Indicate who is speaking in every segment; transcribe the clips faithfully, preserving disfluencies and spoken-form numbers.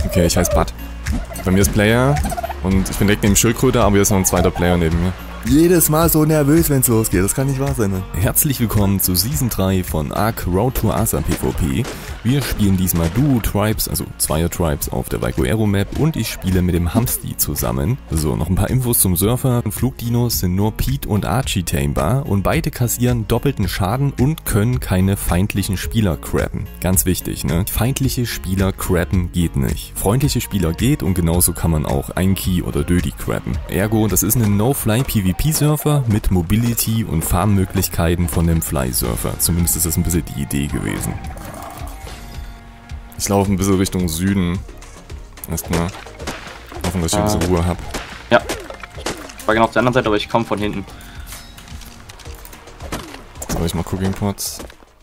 Speaker 1: Okay, ich heiße Bud. Bei mir ist Player und ich bin direkt neben Schildkröte, aber hier ist noch ein zweiter Player neben mir.
Speaker 2: Jedes Mal so nervös, wenn es losgeht. Das kann nicht wahr sein, ne?
Speaker 1: Herzlich willkommen zu Season drei von Ark Road to Aza PvP. Wir spielen diesmal Duo Tribes, also Zweier Tribes auf der Vaiguero Map und ich spiele mit dem Hamsti zusammen. So, noch ein paar Infos zum Surfer. Flugdinos sind nur Pete und Archie tamebar und beide kassieren doppelten Schaden und können keine feindlichen Spieler crabben. Ganz wichtig, ne? Feindliche Spieler crabben geht nicht. Freundliche Spieler geht und genauso kann man auch Einki oder Dödi crabben. Ergo, das ist ein No-Fly-PvP-Surfer mit Mobility und Farmmöglichkeiten von dem Fly-Surfer. Zumindest ist das ein bisschen die Idee gewesen. Ich laufe ein bisschen Richtung Süden. Erstmal hoffen, dass ich ein bisschen Ruhe habe.
Speaker 3: Ja. Ich war genau auf der anderen Seite, aber ich komme von hinten.
Speaker 1: Soll ich mal Cooking Pots?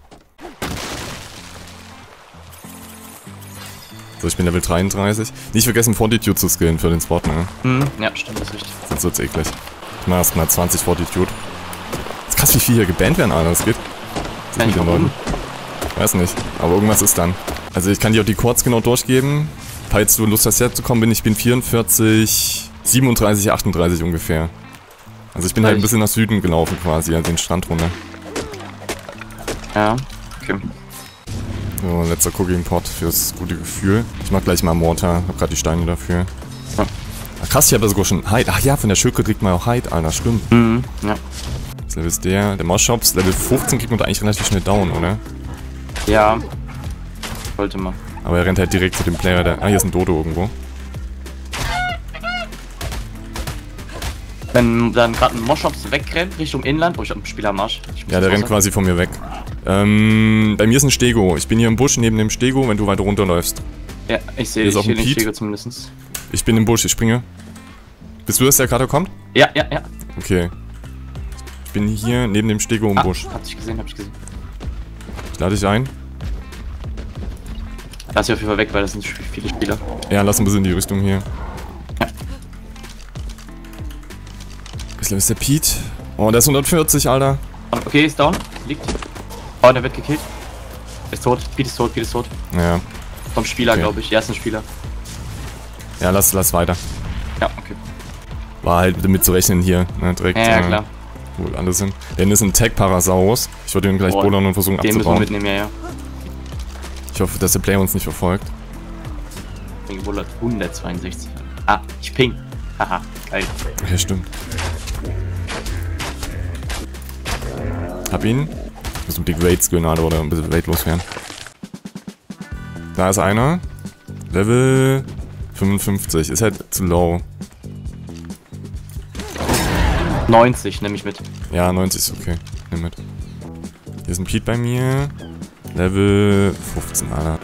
Speaker 1: So, ich bin Level dreiunddreißig. Nicht vergessen, Fortitude zu skillen für den Spot, ne?
Speaker 3: Mhm, ja, stimmt, das ist richtig.
Speaker 1: Sonst wird's eklig. Ich mach erstmal zwanzig Fortitude. Das ist krass, wie viel hier gebannt werden, Alter, das geht. Das ist mit den Leuten. Weiß nicht, aber irgendwas ist dann. Also ich kann dir auch die Chords genau durchgeben. Falls du Lust hast herzukommen, bin ich bin vierundvierzig, siebenunddreißig, achtunddreißig ungefähr. Also ich bin halt ein bisschen nach Süden gelaufen quasi, also den Strand runter.
Speaker 3: Ja, okay.
Speaker 1: So, letzter Cooking Pot fürs gute Gefühl. Ich mach gleich mal Mortar, hab grad die Steine dafür.
Speaker 3: Ja.
Speaker 1: Ach krass, ich hab da sogar schon Hide. Ach ja, von der Schildkröte kriegt man auch Hide, Alter, stimmt.
Speaker 3: Mhm, ja.
Speaker 1: Das Level ist der. Der Moschops, Level fünfzehn kriegt man da eigentlich relativ schnell down, oder?
Speaker 3: Ja. Wollte mal.
Speaker 1: Aber er rennt halt direkt zu dem Player, der... Ah, hier ist ein Dodo irgendwo.
Speaker 3: Wenn dann gerade ein Moschops wegrennt Richtung Inland, oh, ich hab einen Spieler am Arsch.
Speaker 1: Ja, der rennt quasi von mir weg. Ähm, bei mir ist ein Stego. Ich bin hier im Busch neben dem Stego, wenn du weiter runterläufst.
Speaker 3: Ja, ich sehe
Speaker 1: ich
Speaker 3: den Stego zumindest.
Speaker 1: Ich bin im Busch, ich springe. Bist du das, der gerade kommt?
Speaker 3: Ja, ja, ja.
Speaker 1: Okay. Ich bin hier neben dem Stego im
Speaker 3: ah,
Speaker 1: Busch.
Speaker 3: Hab ich gesehen, hab ich gesehen.
Speaker 1: Ich lade dich ein.
Speaker 3: Lass ich auf jeden Fall weg, weil das sind viele Spieler.
Speaker 1: Ja, lass ein bisschen in die Richtung hier.
Speaker 3: Ja.
Speaker 1: Ich glaube, ist der Pete. Oh, der ist hundertvierzig, Alter.
Speaker 3: Okay, ist down. Liegt. Oh, der wird gekillt. Ist tot. Pete ist tot, Pete ist tot.
Speaker 1: Ja.
Speaker 3: Vom Spieler,
Speaker 1: Okay.
Speaker 3: glaube ich. Ja, ist ein Spieler.
Speaker 1: Ja, lass, lass weiter.
Speaker 3: Ja, okay.
Speaker 1: War halt damit zu rechnen hier, ne, direkt.
Speaker 3: Ja, ja,
Speaker 1: äh,
Speaker 3: klar.
Speaker 1: Wo alle sind. Denn ist ein Tech-Parasaurus. Ich würde ihn gleich
Speaker 3: Oh,
Speaker 1: bullern und versuchen
Speaker 3: Den müssen wir
Speaker 1: abzubauen.
Speaker 3: mitnehmen, ja, ja.
Speaker 1: Ich hoffe, dass der Player uns nicht verfolgt.
Speaker 3: Ping hundertzweiundsechzig. Ah, ich ping. Haha, geil.
Speaker 1: Ja, stimmt. Hab ihn. Ich muss mit Big Raid skillen, Alter, oder ein bisschen weightlos werden. Da ist einer. Level fünfundfünfzig. Ist halt zu low.
Speaker 3: neunzig nehme ich mit.
Speaker 1: Ja, neunzig ist okay. Nimm mit. Hier ist ein Pete bei mir. Level fünfzehn, Alter.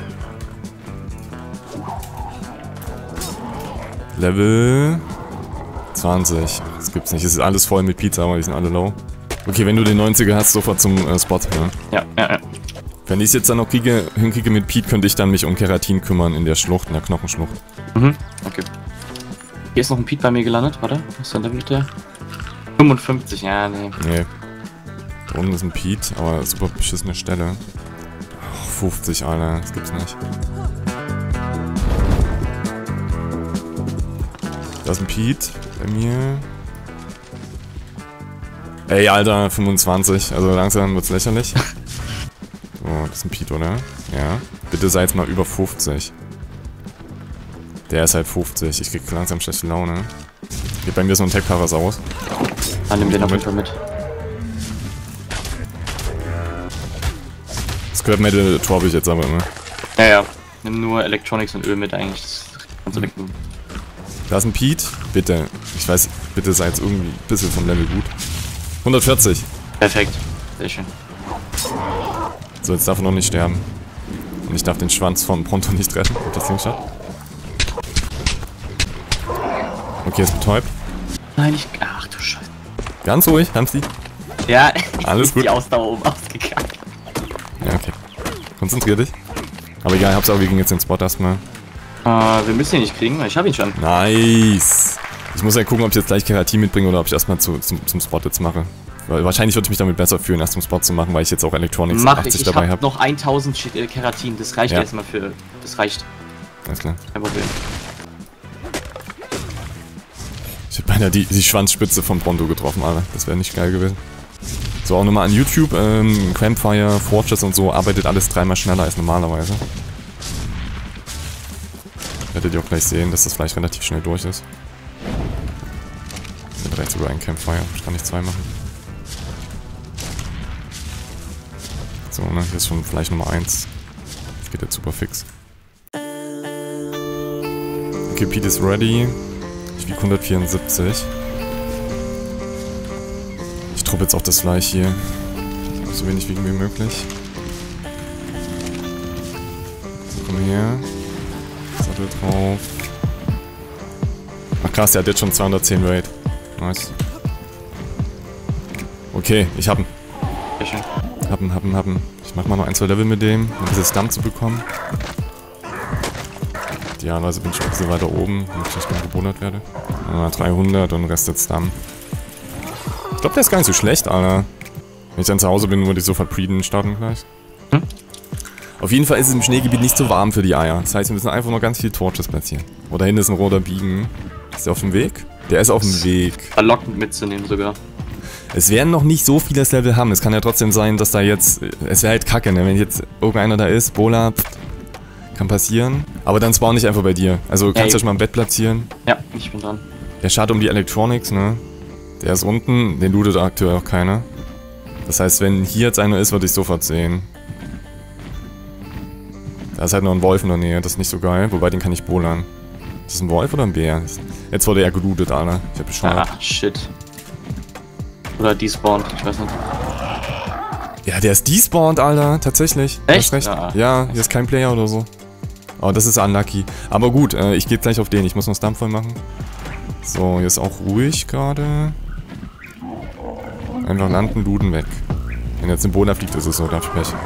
Speaker 1: Level zwanzig. Das gibt's nicht. Es ist alles voll mit Pizza, aber die sind alle low. Okay, wenn du den neunziger hast, sofort zum äh, Spot. Ne?
Speaker 3: Ja, ja, ja.
Speaker 1: Wenn ich es jetzt dann noch kriege, hinkriege mit Pete, könnte ich dann mich um Keratin kümmern in der Schlucht, in der Knochenschlucht.
Speaker 3: Mhm, okay. Hier ist noch ein Pete bei mir gelandet, warte. Was ist denn Level der? fünfundfünfzig, ja, nee.
Speaker 1: Nee. Da unten ist ein Pete, aber super beschissene Stelle. Oh, fünfzig, Alter. Das gibt's nicht. Da ist ein Pete bei mir. Ey, Alter, fünfundzwanzig. Also langsam wird's lächerlich. So, das ist ein Pete, oder? Ja. Bitte sei jetzt mal über fünfzig. Der ist halt fünfzig. Ich krieg langsam schlechte Laune. Hier bei mir ist noch ein Tech-Parasaurus.
Speaker 3: Dann nimm den auf jeden Fall mit.
Speaker 1: Scrap Metal torbe ich jetzt aber immer.
Speaker 3: Ja, ja. Nimm nur Electronics und Öl mit eigentlich. Das kannst du wegnehmen.
Speaker 1: Da ist ein Pete. Bitte. Ich weiß, bitte sei jetzt irgendwie ein bisschen vom Level gut. hundertvierzig.
Speaker 3: Perfekt. Sehr schön.
Speaker 1: So, jetzt darf er noch nicht sterben. Und ich darf den Schwanz von Pronto nicht retten. Ob das nicht hat. Okay, ist betäubt.
Speaker 3: Nein, ich. Ach du Scheiße.
Speaker 1: Ganz ruhig, Hamsti.
Speaker 3: Ja,
Speaker 1: Alles gut.
Speaker 3: Die Ausdauer oben ausgekackt.
Speaker 1: Ja, okay. Konzentrier dich. Aber egal, Hauptsache wir kriegen jetzt den Spot erstmal.
Speaker 3: Äh, wir müssen ihn nicht kriegen, weil ich habe ihn schon.
Speaker 1: Nice. Ich muss ja gucken, ob ich jetzt gleich Keratin mitbringe oder ob ich erstmal zu, zum, zum Spot jetzt mache. Weil wahrscheinlich würde ich mich damit besser fühlen, erst zum Spot zu machen, weil ich jetzt auch Electronics
Speaker 3: Mach
Speaker 1: achtzig
Speaker 3: ich, ich
Speaker 1: dabei
Speaker 3: hab
Speaker 1: habe.
Speaker 3: noch tausend Keratin, das reicht
Speaker 1: Ja.
Speaker 3: erstmal für. Das reicht.
Speaker 1: Alles klar.
Speaker 3: Kein Problem.
Speaker 1: Ich hab beinahe die, die Schwanzspitze von Bronto getroffen, Alter. Das wäre nicht geil gewesen. So, auch nochmal an YouTube. Ähm, Campfire, Fortress und so arbeitet alles dreimal schneller als normalerweise. Werdet ihr auch gleich sehen, dass das vielleicht relativ schnell durch ist. Mit rechts sogar ein Campfire. Ich kann nicht zwei machen. So, ne, hier ist schon vielleicht Nummer eins. Das geht jetzt super fix. Okay, Pete ist ready. Ich wiege hundertvierundsiebzig. Ich truppe jetzt auch das Fleisch hier. So wenig wiegen wie möglich. So, komm her. Sattel drauf. Ach krass, der hat jetzt schon zweihundertzehn Raid. Nice. Okay, ich hab ihn.
Speaker 3: Sehr schön.
Speaker 1: Hab ihn, hab ihn, hab ihn. Ich mach mal noch ein, zwei Level mit dem, um dieses Stamp zu bekommen. Idealerweise bin ich ein bisschen weiter oben, damit ich nicht mehr gebonert werde. Ah, dreihundert und Rest jetzt Stamp. Ich glaube, der ist gar nicht so schlecht, Alter. Wenn ich dann zu Hause bin, würde ich sofort Preden starten gleich.
Speaker 3: Hm?
Speaker 1: Auf jeden Fall ist es im Schneegebiet nicht so warm für die Eier. Das heißt, wir müssen einfach noch ganz viele Torches platzieren. Oh, da hinten ist ein roter Biegen. Ist der auf dem Weg? Der ist auf dem Weg.
Speaker 3: Verlockend mitzunehmen sogar.
Speaker 1: Es werden noch nicht so viele das Level haben. Es kann ja trotzdem sein, dass da jetzt... Es wäre halt kacke, ne? Wenn jetzt irgendeiner da ist, Bola, pff, kann passieren. Aber dann spawn nicht einfach bei dir. Also du kannst ja schon mal ein Bett platzieren.
Speaker 3: Ja, ich bin dran.
Speaker 1: Der schadet um die Electronics, ne? Der ist unten, den lootet aktuell auch keiner. Das heißt, wenn hier jetzt einer ist, würde ich sofort sehen. Da ist halt noch ein Wolf in der Nähe, das ist nicht so geil. Wobei, den kann ich bohlern. Ist das ein Wolf oder ein Bär? Jetzt wurde er gelootet, Alter. Ich hab bescheuert.
Speaker 3: Ah, shit. Oder despawned, ich weiß nicht.
Speaker 1: Ja, der ist despawned, Alter. Tatsächlich. Du
Speaker 3: Echt?
Speaker 1: hast recht.
Speaker 3: Ja.
Speaker 1: Ja, hier ist kein Player oder so. Oh, das ist unlucky. Aber gut, äh, ich gehe gleich auf den. Ich muss noch Stamp voll machen. So, hier ist auch ruhig gerade. Einfach landen, looten, weg. Wenn jetzt ein Boden fliegt, ist es so, da hab ich Pech.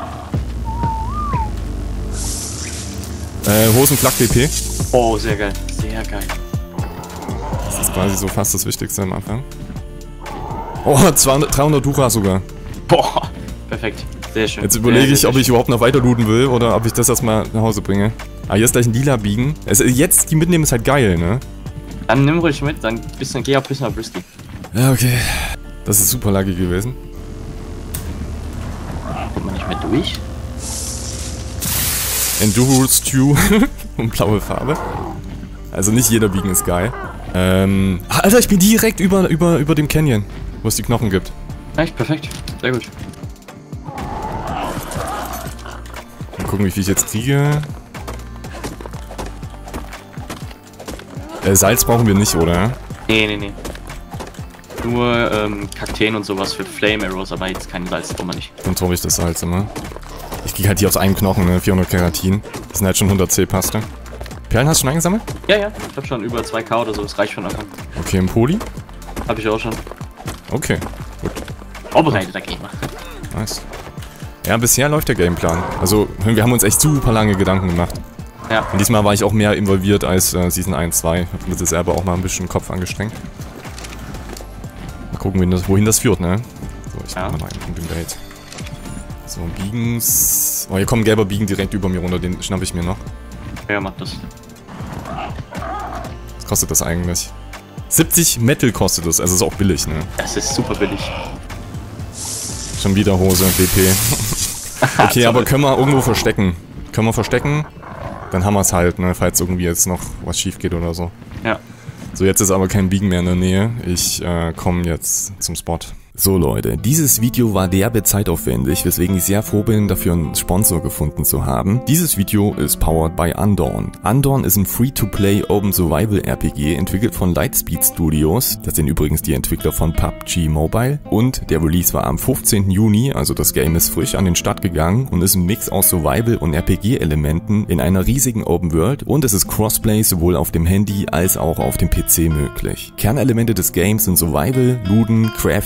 Speaker 1: Äh, Hosen, Flak, D P.
Speaker 3: Oh, sehr geil. Sehr geil.
Speaker 1: Das ist quasi so fast das Wichtigste am Anfang. Oh, zweihundert, dreihundert Dura sogar.
Speaker 3: Boah, perfekt. Sehr schön.
Speaker 1: Jetzt überlege
Speaker 3: sehr,
Speaker 1: ich,
Speaker 3: sehr
Speaker 1: ob ich überhaupt noch weiter looten will oder ob ich das erstmal nach Hause bringe. Ah, hier ist gleich ein lila Biegen. Also jetzt die mitnehmen ist halt geil, ne?
Speaker 3: Dann nimm ruhig mit, dann bisschen, geh auch ein bisschen auf Risky.
Speaker 1: Ja, okay. Das ist super lucky gewesen.
Speaker 3: Kommt man nicht mehr durch?
Speaker 1: Enduro Stew und blaue Farbe. Also nicht jeder Biegen ist geil. Ähm, Alter, ich bin direkt über, über, über dem Canyon, wo es die Knochen gibt.
Speaker 3: Echt, perfekt. Sehr gut.
Speaker 1: Mal gucken, wie viel ich jetzt kriege. Äh, Salz brauchen wir nicht, oder?
Speaker 3: Nee, nee, nee. Nur ähm, Kakteen und sowas für Flame Arrows, aber jetzt kein Salz, brauchen wir nicht.
Speaker 1: Dann torbe ich das Salz immer. Ich kriege halt hier aus einem Knochen, ne? vierhundert Keratin. Das sind halt schon hundert C Paste. Perlen hast du schon eingesammelt?
Speaker 3: Ja, ja, ich hab schon über zwei K oder so, das reicht schon einfach.
Speaker 1: Okay, im Poli?
Speaker 3: Hab ich auch schon.
Speaker 1: Okay, gut.
Speaker 3: Vorbereiteter Gamer.
Speaker 1: Nice. Ja, bisher läuft der Gameplan. Also, wir haben uns echt super lange Gedanken gemacht.
Speaker 3: Ja.
Speaker 1: Und diesmal war ich auch mehr involviert als äh, Season eins, zwei. Ich hab mir das selber auch mal ein bisschen den Kopf angestrengt. Mal gucken, wohin das, wohin das führt, ne? So, ich
Speaker 3: Ja.
Speaker 1: mach mal einen Punkt im Date. So, Biegens. Oh, hier kommt ein gelber Biegen direkt über mir runter, den schnapp ich mir noch.
Speaker 3: Wer macht das?
Speaker 1: Was kostet das eigentlich? siebzig Metal kostet das, also ist auch billig, ne?
Speaker 3: Das ist super billig.
Speaker 1: Schon wieder Hose, D P. Okay, aber können wir irgendwo verstecken. Können wir verstecken, dann haben wir es halt, ne? Falls irgendwie jetzt noch was schief geht oder so.
Speaker 3: Ja.
Speaker 1: So, jetzt ist aber kein Biegen mehr in der Nähe. Ich äh, komme jetzt zum Spot. So Leute, dieses Video war derbe zeitaufwendig, weswegen ich sehr froh bin, dafür einen Sponsor gefunden zu haben. Dieses Video ist powered by Undawn. Undawn ist ein Free-to-Play Open Survival R P G, entwickelt von Lightspeed Studios. Das sind übrigens die Entwickler von P U B G Mobile. Und der Release war am fünfzehnten Juni, also das Game ist frisch an den Start gegangen und ist ein Mix aus Survival und R P G-Elementen in einer riesigen Open World. Und es ist Crossplay sowohl auf dem Handy als auch auf dem P C möglich. Kernelemente des Games sind Survival, Looten, Crafting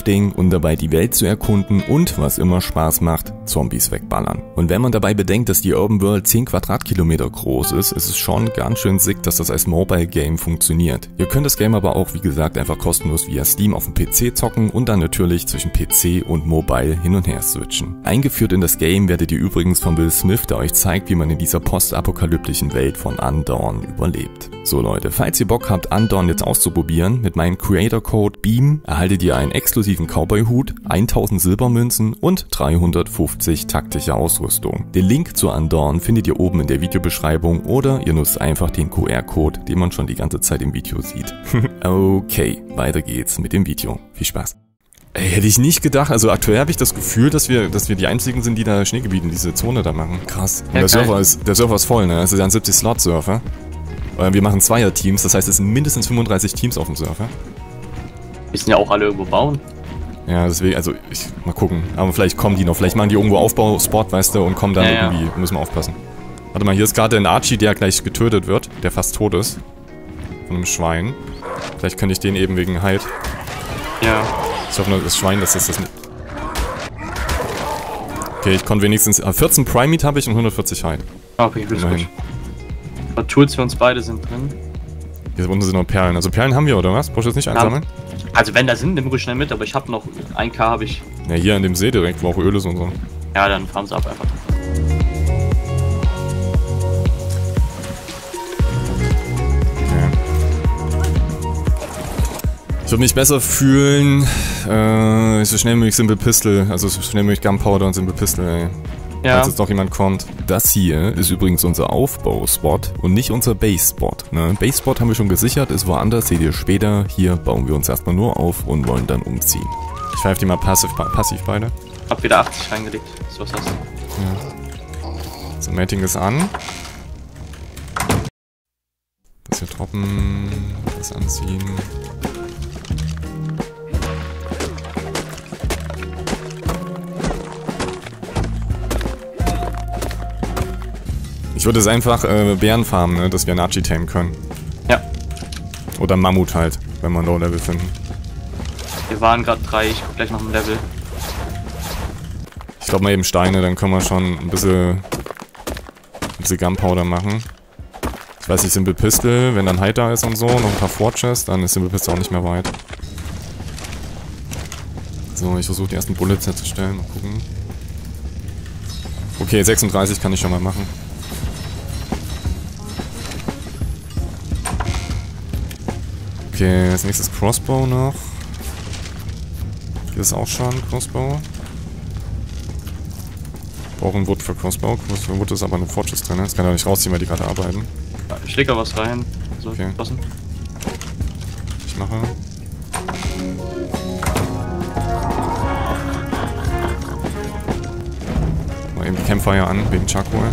Speaker 1: und dabei die Welt zu erkunden und, was immer Spaß macht, Zombies wegballern. Und wenn man dabei bedenkt, dass die Urban World zehn Quadratkilometer groß ist, ist es schon ganz schön sick, dass das als Mobile Game funktioniert. Ihr könnt das Game aber auch, wie gesagt, einfach kostenlos via Steam auf dem P C zocken und dann natürlich zwischen P C und Mobile hin und her switchen. Eingeführt in das Game werdet ihr übrigens von Will Smith, der euch zeigt, wie man in dieser postapokalyptischen Welt von Undawn überlebt. So Leute, falls ihr Bock habt, Undawn jetzt auszuprobieren, mit meinem Creator-Code BEAM erhaltet ihr einen exklusiven Cowboy-Hut, tausend Silbermünzen und dreihundertfünfzig taktische Ausrüstung. Den Link zu Undawn findet ihr oben in der Videobeschreibung oder ihr nutzt einfach den Q R-Code, den man schon die ganze Zeit im Video sieht. Okay, weiter geht's mit dem Video. Viel Spaß. Ey, hätte ich nicht gedacht, also aktuell habe ich das Gefühl, dass wir, dass wir die einzigen sind, die da Schneegebieten, diese Zone da machen. Krass. Und
Speaker 3: Ja,
Speaker 1: der,
Speaker 3: geil.
Speaker 1: Server ist, der Server ist voll, ne? Es ist ja ein siebzig Slot Surfer. Äh, Wir machen Zweier-Teams, das heißt, es sind mindestens fünfunddreißig Teams auf dem Surfer.
Speaker 3: Müssen ja auch alle irgendwo bauen.
Speaker 1: Ja, deswegen, also, ich, mal gucken. Aber vielleicht kommen die noch, vielleicht machen die irgendwo Aufbauspot, weißt du, und kommen dann
Speaker 3: Ja, ja.
Speaker 1: irgendwie, müssen wir aufpassen. Warte mal, hier ist gerade ein Archie, der gleich getötet wird, der fast tot ist. Von einem Schwein. Vielleicht könnte ich den eben wegen Halt.
Speaker 3: Ja.
Speaker 1: Ich hoffe nur, das Schwein, das ist das nicht. Okay, ich konnte wenigstens, äh, vierzehn Prime Meat habe ich und hundertvierzig Halt.
Speaker 3: Okay, gut,
Speaker 1: Immerhin.
Speaker 3: gut. Aber Tools für uns beide sind drin.
Speaker 1: Hier unten sind noch Perlen. Also Perlen haben wir, oder was? Brauchst du jetzt nicht einsammeln?
Speaker 3: Also wenn da sind, nimm ruhig schnell mit, aber ich habe noch ein K habe ich.
Speaker 1: Ja, hier an dem See direkt, wo auch Öl ist und so.
Speaker 3: Ja, dann fahren sie ab einfach.
Speaker 1: Ich würde mich besser fühlen, äh, so schnell wie möglich Simple Pistol, also so schnell wie möglich Gunpowder und Simple Pistol, ey.
Speaker 3: Ja.
Speaker 1: Falls jetzt noch jemand kommt. Das hier ist übrigens unser Aufbauspot und nicht unser Base-Spot. Ne? Base-Spot haben wir schon gesichert, ist woanders, seht ihr später. Hier bauen wir uns erstmal nur auf und wollen dann umziehen. Ich pfeife die mal passiv, passiv beide.
Speaker 3: Hab wieder achtzig reingelegt. So was hast du.
Speaker 1: Ja. So, Mating ist an. Das hier droppen, das anziehen. Ich würde es einfach äh, Bären farmen, ne, dass wir einen Archie tamen können.
Speaker 3: Ja.
Speaker 1: Oder Mammut halt, wenn wir Low-Level finden.
Speaker 3: Wir waren gerade drei, ich guck gleich noch ein Level.
Speaker 1: Ich glaube mal eben Steine, dann können wir schon ein bisschen, ein bisschen Gunpowder machen. Ich weiß nicht, Simple Pistol, wenn dann Hide da ist und so, noch ein paar Fortress, dann ist Simple Pistol auch nicht mehr weit. So, ich versuche die ersten Bullets herzustellen, mal gucken. Okay, sechsunddreißig kann ich schon mal machen. Okay, als nächstes Crossbow noch. Hier ist auch schon Crossbow. Brauchen Wood für Crossbow. Für Wood ist aber eine Fortress drin. Das kann er nicht rausziehen, weil die gerade arbeiten.
Speaker 3: Ja, ich leg da was rein. So,
Speaker 1: Okay.
Speaker 3: passen.
Speaker 1: Ich mache. Mal eben die Campfire an, wegen Charcoal.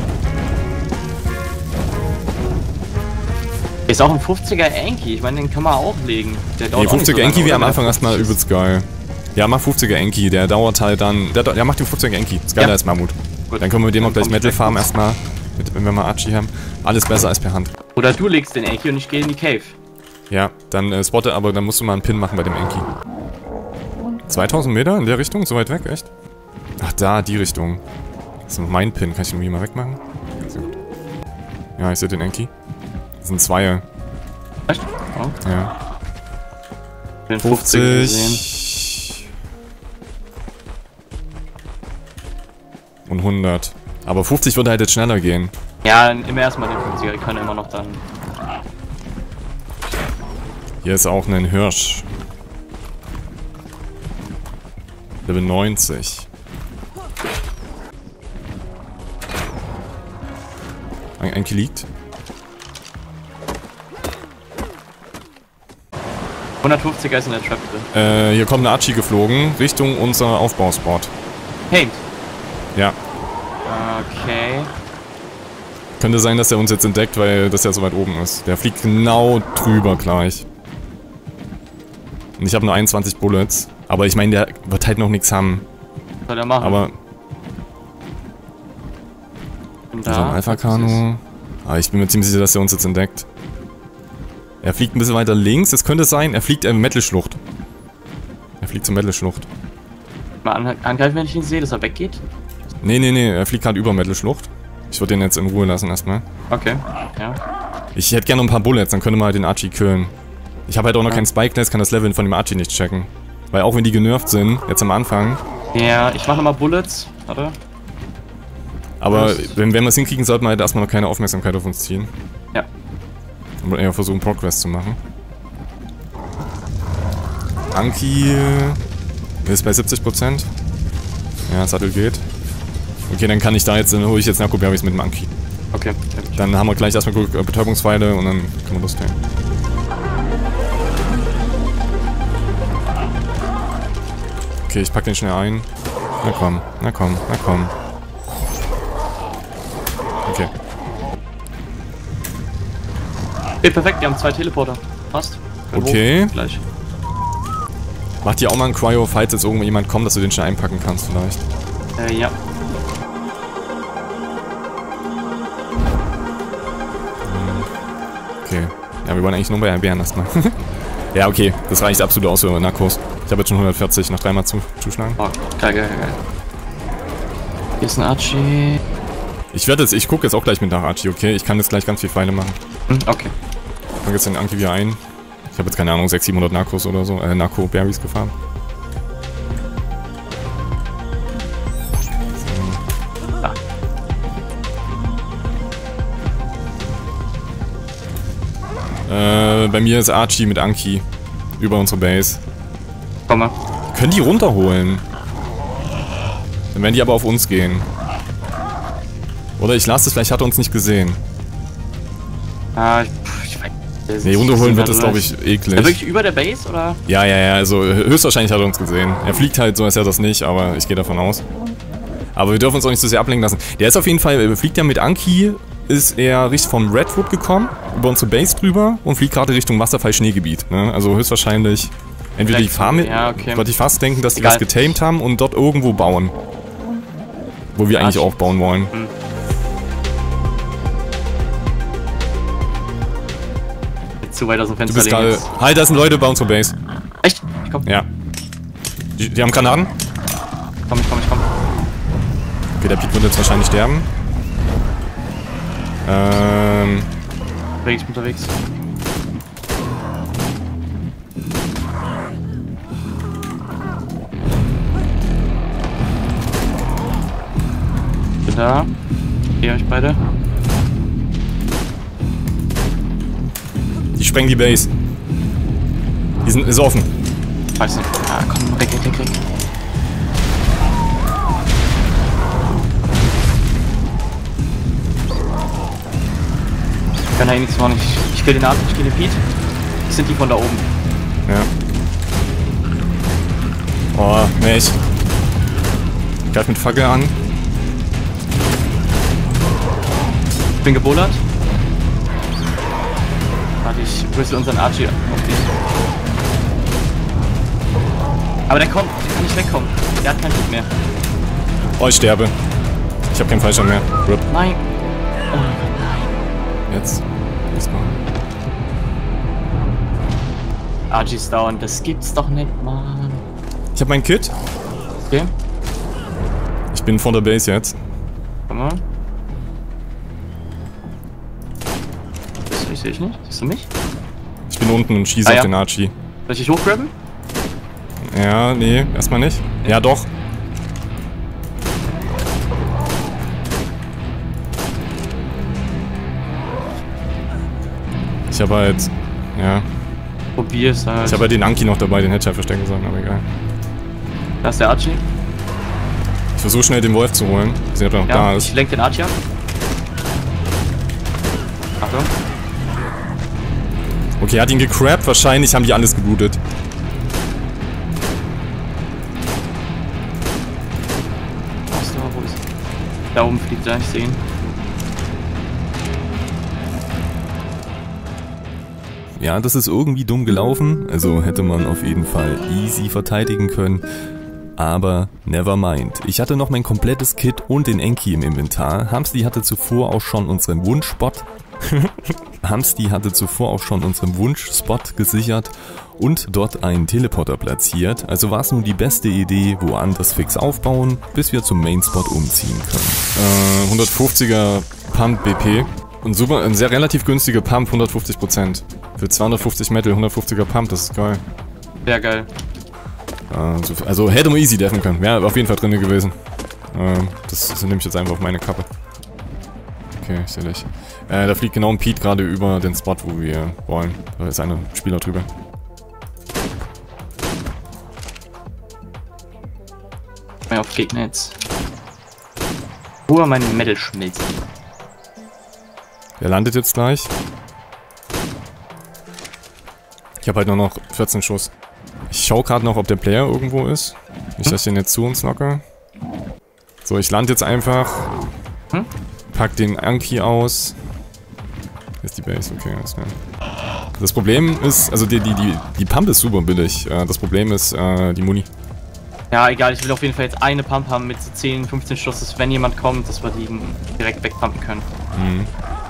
Speaker 3: Ist auch ein fünfziger Enki, ich meine, den kann man auch legen. Der dauert
Speaker 1: Die
Speaker 3: auch nicht so
Speaker 1: fünfziger
Speaker 3: lange,
Speaker 1: Enki wäre am
Speaker 3: oder?
Speaker 1: Anfang erstmal übelst geil. Ja, mach fünfziger Enki, der dauert halt dann. Der, der macht den fünfziger Enki. Ist geiler
Speaker 3: Ja.
Speaker 1: als Mammut.
Speaker 3: Gut.
Speaker 1: Dann können wir mit dem auch
Speaker 3: Dann
Speaker 1: gleich
Speaker 3: komm ich
Speaker 1: Metal
Speaker 3: gleich
Speaker 1: farmen
Speaker 3: raus.
Speaker 1: erstmal. Mit, wenn wir mal Archie haben. Alles besser als per Hand.
Speaker 3: Oder du legst den Enki und ich gehe in die Cave.
Speaker 1: Ja, dann äh, spotte, aber dann musst du mal einen Pin machen bei dem Enki. zweitausend Meter in der Richtung? So weit weg, echt? Ach, da, die Richtung. Das ist noch mein Pin. Kann ich den irgendwie mal wegmachen? Sehr gut. Ja, ich sehe den Enki. Das sind Zweier.
Speaker 3: Echt? Oh,
Speaker 1: Ja.
Speaker 3: den fünfziger gesehen.
Speaker 1: fünfzig. Und hundert. Aber fünfzig würde halt jetzt schneller gehen.
Speaker 3: Ja, immer erstmal den fünfziger, die können immer noch dann.
Speaker 1: Hier ist auch ein Hirsch. Level neunzig. Ein Enki liegt.
Speaker 3: hundertfünfziger ist in der Trap drin.
Speaker 1: Äh, hier kommt eine Archie geflogen, Richtung unser Aufbauspot.
Speaker 3: Paint.
Speaker 1: Ja.
Speaker 3: Okay.
Speaker 1: Könnte sein, dass er uns jetzt entdeckt, weil das ja so weit oben ist. Der fliegt genau drüber gleich. Und ich habe nur einundzwanzig Bullets. Aber ich meine, der wird halt noch nichts haben.
Speaker 3: Was soll der machen?
Speaker 1: Aber
Speaker 3: Und
Speaker 1: so ein Alpha-Kanu. Aber ich bin mir ziemlich sicher, dass er uns jetzt entdeckt. Er fliegt ein bisschen weiter links. Es könnte sein, er fliegt in Metal-Schlucht. Er fliegt fliegt zur Metal-Schlucht.
Speaker 3: Mal an angreifen, wenn ich ihn sehe, dass er weggeht.
Speaker 1: Nee, nee, nee, er fliegt gerade über Metal-Schlucht. Ich würde den jetzt in Ruhe lassen erstmal.
Speaker 3: Okay, ja.
Speaker 1: Ich hätte gerne noch ein paar Bullets, dann könnte man halt den Archie killen. Ich habe halt auch noch ja. keinen Spike-Nest, kann das Level von dem Archie nicht checken. Weil auch wenn die genervt sind, jetzt am Anfang...
Speaker 3: Ja, ich mache nochmal Bullets. Warte.
Speaker 1: Aber wenn, wenn wir es hinkriegen, sollten wir halt erstmal noch keine Aufmerksamkeit auf uns ziehen.
Speaker 3: Ja.
Speaker 1: Und eher versuchen, Progress zu machen. Anki ist bei siebzig Prozent. Ja, Sattel geht. Okay, dann kann ich da jetzt, dann hole ich jetzt Narco-Berries mit dem Anki.
Speaker 3: Okay.
Speaker 1: Dann haben wir gleich erstmal Betäubungspfeile und dann können wir loslegen. Okay, ich pack den schnell ein. Na komm, na komm, na komm. Okay.
Speaker 3: Okay, perfekt, wir haben zwei Teleporter. Passt.
Speaker 1: Okay.
Speaker 3: Gleich.
Speaker 1: Mach dir auch mal ein Cryo, falls jetzt irgendwo jemand kommt, dass du den schnell einpacken kannst vielleicht.
Speaker 3: Äh, ja.
Speaker 1: Okay. Ja, wir wollen eigentlich nur bei einem Bären erstmal. Ja, okay. Das reicht absolut aus für Narcos. Ich habe jetzt schon hundertvierzig, noch dreimal zu, zuschlagen.
Speaker 3: Oh, geil, geil, geil. Hier ist ein Archie.
Speaker 1: Ich werde jetzt, ich gucke jetzt auch gleich mit nach Archie, okay? Ich kann jetzt gleich ganz viel Pfeile machen.
Speaker 3: Hm, okay.
Speaker 1: Ich fange jetzt den Anki wieder ein. Ich habe jetzt keine Ahnung, sechshundert, siebenhundert Narcos oder so, äh, Narco-Berries gefahren. So.
Speaker 3: Ah.
Speaker 1: Äh, bei mir ist Archie mit Anki über unsere Base.
Speaker 3: Komm mal.
Speaker 1: Können die runterholen? Dann werden die aber auf uns gehen. Oder ich lasse es, vielleicht hat er uns nicht gesehen.
Speaker 3: Ah, ich, pff, ich weiß
Speaker 1: Nee, runterholen wird das, glaube ich, eklig.
Speaker 3: Ist er wirklich über der Base, oder?
Speaker 1: Ja, ja, ja, also höchstwahrscheinlich hat er uns gesehen. Er fliegt halt so, als er das nicht, aber ich gehe davon aus. Aber wir dürfen uns auch nicht so sehr ablenken lassen. Der ist auf jeden Fall, fliegt ja mit Anki, ist er richtig vom Redwood gekommen, über unsere Base drüber und fliegt gerade Richtung Wasserfall-Schneegebiet. Ne? Also höchstwahrscheinlich entweder die Farm,
Speaker 3: ja, okay.
Speaker 1: würde ich fast denken, dass die
Speaker 3: Egal.
Speaker 1: was getamed haben und dort irgendwo bauen. Wo wir eigentlich
Speaker 3: Arsch.
Speaker 1: auch bauen wollen.
Speaker 3: Hm. Zu weit aus dem
Speaker 1: Du
Speaker 3: Fenster
Speaker 1: bist gerade...
Speaker 3: jetzt.
Speaker 1: Halt, da sind Leute bei unserer Base.
Speaker 3: Echt? Ich komm.
Speaker 1: Ja. Die, die haben Granaten.
Speaker 3: Komm, ich komm, ich komm.
Speaker 1: Okay, der Pete wird jetzt wahrscheinlich sterben. Ähm...
Speaker 3: Weg, ich bin unterwegs. Bin da. Hier euch beide.
Speaker 1: Die sprengen die Base. Die sind ist offen.
Speaker 3: Weiß nicht. Ah, komm, weg, weg, weg, weg. Ich kann da eh nichts machen. Ich, ich kill den Arzt, ich kill den Pete. Das sind die von da oben.
Speaker 1: Ja. Oh, Mensch. Greif mit Fackel an.
Speaker 3: Ich bin gebullert. Warte, ich rüstle unseren Archie auf dich. Aber der kommt, der kann nicht wegkommen. Der hat keinen Hit mehr.
Speaker 1: Oh, ich sterbe. Ich habe keinen Fallschirm mehr. Rip.
Speaker 3: Nein. Oh mein Gott, nein.
Speaker 1: Jetzt. Erstmal.
Speaker 3: Archie's down, das gibt's doch nicht, Mann.
Speaker 1: Ich habe mein Kit.
Speaker 3: Okay,
Speaker 1: Ich bin vor der Base jetzt.
Speaker 3: komm mal. Das ich sehe ich nicht. Siehst du mich?
Speaker 1: Ich bin unten und schieße
Speaker 3: Ah,
Speaker 1: auf
Speaker 3: ja.
Speaker 1: den Archie.
Speaker 3: Soll ich dich hochgrabben?
Speaker 1: Ja, nee, erstmal nicht. Ja, doch. Ich habe halt... Ja.
Speaker 3: Probier's halt.
Speaker 1: Ich habe halt den Anki noch dabei, den hätte ich halt verstecken sollen, aber egal.
Speaker 3: Da ist der Archie.
Speaker 1: Ich versuche schnell den Wolf zu holen. Ich sehe, ob er noch
Speaker 3: Ja,
Speaker 1: da
Speaker 3: ich
Speaker 1: ist.
Speaker 3: lenk den Archie ab. Achtung.
Speaker 1: Okay, er hat ihn gecrabbt. Wahrscheinlich haben die alles geblutet.
Speaker 3: Wo ist der? Wo ist er? Da oben fliegt er, ich sehe ihn.
Speaker 1: Ja, das ist irgendwie dumm gelaufen. Also hätte man auf jeden Fall easy verteidigen können. Aber never mind. Ich hatte noch mein komplettes Kit und den Enki im Inventar. Hamsti hatte zuvor auch schon unseren Wunschspot Hamsti hatte zuvor auch schon unseren Wunsch-Spot gesichert und dort einen Teleporter platziert, also war es nun die beste Idee, woanders fix aufbauen, bis wir zum Main-Spot umziehen können.
Speaker 4: Äh, hundertfünfziger Pump B P und super, ein sehr relativ günstiger Pump, hundertfünfzig Prozent. Für zweihundertfünfzig Metal, hundertfünfziger Pump, das ist geil.
Speaker 3: Sehr geil.
Speaker 4: Also, also hätte man easy deffen können, wäre auf jeden Fall drin gewesen. Ähm, das, das nehme ich jetzt einfach auf meine Kappe. Okay, ich sehe dich. Äh, da fliegt genau ein Pete gerade über den Spot, wo wir wollen. Da ist einer Spieler drüber.
Speaker 3: Mehr auf Gegner jetzt. Ruhe, mein Metal schmilzt.
Speaker 4: Der landet jetzt gleich. Ich habe halt nur noch vierzehn Schuss. Ich schaue gerade noch, ob der Player irgendwo ist. Nicht, dass ich den jetzt zu uns knocke. So, ich lande jetzt einfach.
Speaker 3: Hm?
Speaker 4: Pack den Anki aus. Hier ist die Base, okay, alles klar. Das Problem ist, also die, die, die, die Pump ist super billig. Das Problem ist äh, die Muni.
Speaker 3: Ja, egal, ich will auf jeden Fall jetzt eine Pump haben mit so zehn, fünfzehn Schuss, dass wenn jemand kommt, dass wir die direkt wegpumpen können.
Speaker 4: Mhm.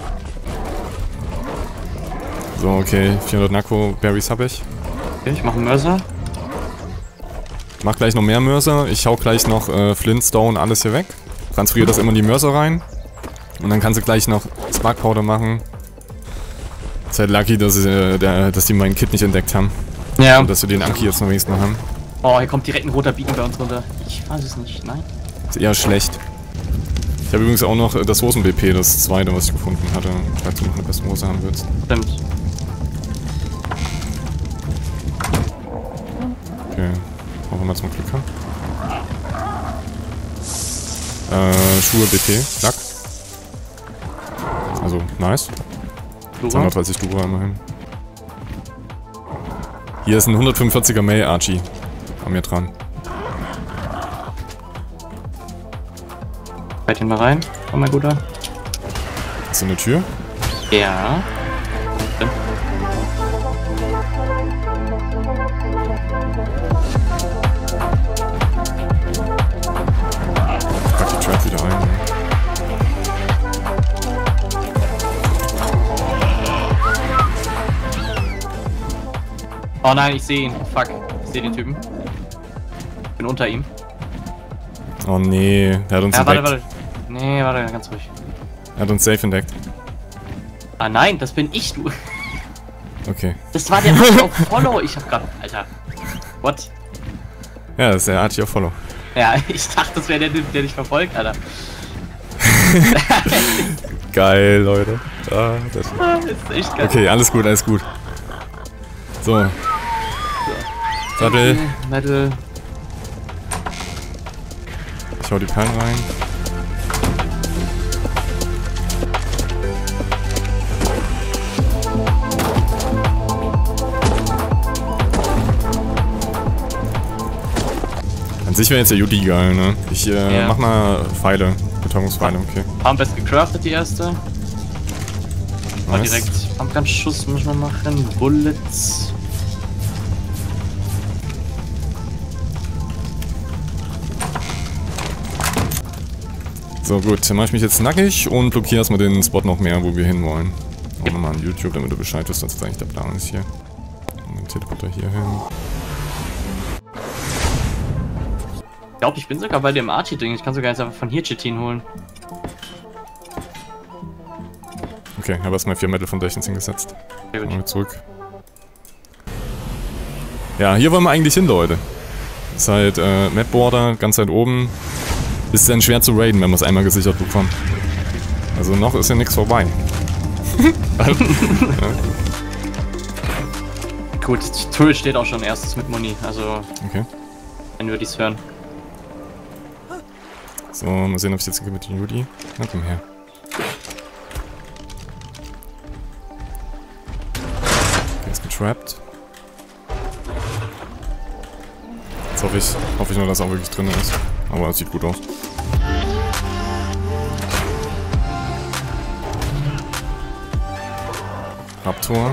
Speaker 4: So, okay, vierhundert Narco-Berries habe ich.
Speaker 3: Okay, ich mache einen Mörser.
Speaker 4: Mach gleich noch mehr Mörser. Ich hau gleich noch äh, Flintstone, alles hier weg. Transferiere das immer in die Mörser rein. Und dann kannst du gleich noch Spark Powder machen. Ist halt lucky, dass, äh, der, dass die meinen Kit nicht entdeckt haben.
Speaker 3: Ja.
Speaker 4: Und dass wir den Anki jetzt noch wenigstens noch haben.
Speaker 3: Oh, hier kommt direkt ein roter Beacon bei uns runter. Ich weiß es nicht, nein.
Speaker 4: Ist eher schlecht. Ich habe übrigens auch noch das Hosen-B P, das zweite, was ich gefunden hatte. Falls du noch eine bessere Hose haben willst.
Speaker 3: Stimmt.
Speaker 4: Okay. Hoffen wir mal zum Glück haben. Äh, Schuhe B P. Lack. Also, nice. zweihundertdreißig Dura immerhin. Hier ist ein hundertfünfundvierziger May Archie. An mir dran.
Speaker 3: Halt ihn mal rein. Komm mal, guter.
Speaker 4: Ist da eine Tür?
Speaker 3: Ja. Stimmt.
Speaker 4: Pack die Trap wieder ein.
Speaker 3: Oh nein, ich sehe ihn. Fuck. Ich sehe den Typen. Ich bin unter ihm.
Speaker 4: Oh nee, der hat uns
Speaker 3: Ja, warte,
Speaker 4: entdeckt.
Speaker 3: warte. Nee, warte, ganz ruhig.
Speaker 4: Er hat uns safe entdeckt.
Speaker 3: Ah nein, das bin ich, du.
Speaker 4: Okay.
Speaker 3: Das war der Archie auf Follow. Ich hab grad... Alter. What?
Speaker 4: Ja, das ist der Archie auf Follow.
Speaker 3: Ja, ich dachte, das wäre der, der dich verfolgt, Alter.
Speaker 4: Geil, Leute. Ah, das
Speaker 3: Das ist echt geil.
Speaker 4: okay, alles gut, alles gut. So. Sattel.
Speaker 3: Metal.
Speaker 4: Ich hau die Perlen rein. An sich wäre jetzt der Judy geil, ne? Ich äh,
Speaker 3: Ja.
Speaker 4: mach mal Pfeile. Betäubungspfeile, okay.
Speaker 3: Pumpest gecraftet, die erste. Mal
Speaker 4: Nice.
Speaker 3: direkt Pumpgun-Schuss müssen wir machen. Bullets.
Speaker 4: So gut, dann mache ich mich jetzt nackig und blockiere erstmal den Spot noch mehr, wo wir hinwollen. Auch nochmal an YouTube, damit du Bescheid wirst, was jetzt eigentlich der Plan ist hier. Und den Teleporter hier hin.
Speaker 3: Ich glaube, ich bin sogar bei dem Archie-Ding. Ich kann sogar jetzt einfach von hier Chitin holen.
Speaker 4: Okay, ich habe erstmal vier Metal Foundations hingesetzt.
Speaker 3: Sehr gut.
Speaker 4: Machen wir zurück. Ja, hier wollen wir eigentlich hin, Leute. Ist halt äh, Map Border, ganz weit oben. Ist dann schwer zu raiden, wenn man es einmal gesichert bekommt. Also noch ist ja nichts vorbei. Ja.
Speaker 3: Gut, die Tour steht auch schon erstes mit Muni. Also,
Speaker 4: Okay.
Speaker 3: wenn wir dies hören.
Speaker 4: So, mal sehen, ob ich jetzt hier mit dem Judy. Na komm her. Okay, ist getrappt. Jetzt hoffe ich, hoffe ich nur, dass er auch wirklich drin ist. Aber es sieht gut aus. Raptor.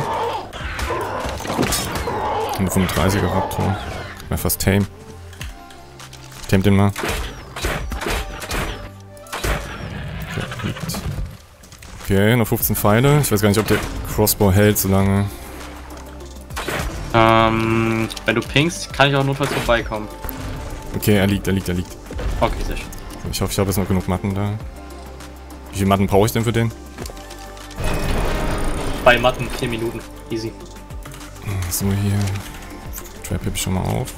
Speaker 4: Ein fünfunddreißiger Raptor. Wäre fast tame. Tame den mal. Okay, liegt. Okay, Okay, noch fünfzehn Pfeile. Ich weiß gar nicht, ob der Crossbow hält so lange.
Speaker 3: Ähm, wenn du pingst, kann ich auch notfalls vorbeikommen.
Speaker 4: Okay, er liegt, er liegt, er liegt.
Speaker 3: Okay, sehr schön.
Speaker 4: Ich hoffe, ich habe jetzt noch genug Matten da. Wie viele Matten brauche ich denn für den?
Speaker 3: Bei Matten, vier Minuten. Easy.
Speaker 4: So, hier. Trap heb ich schon mal auf.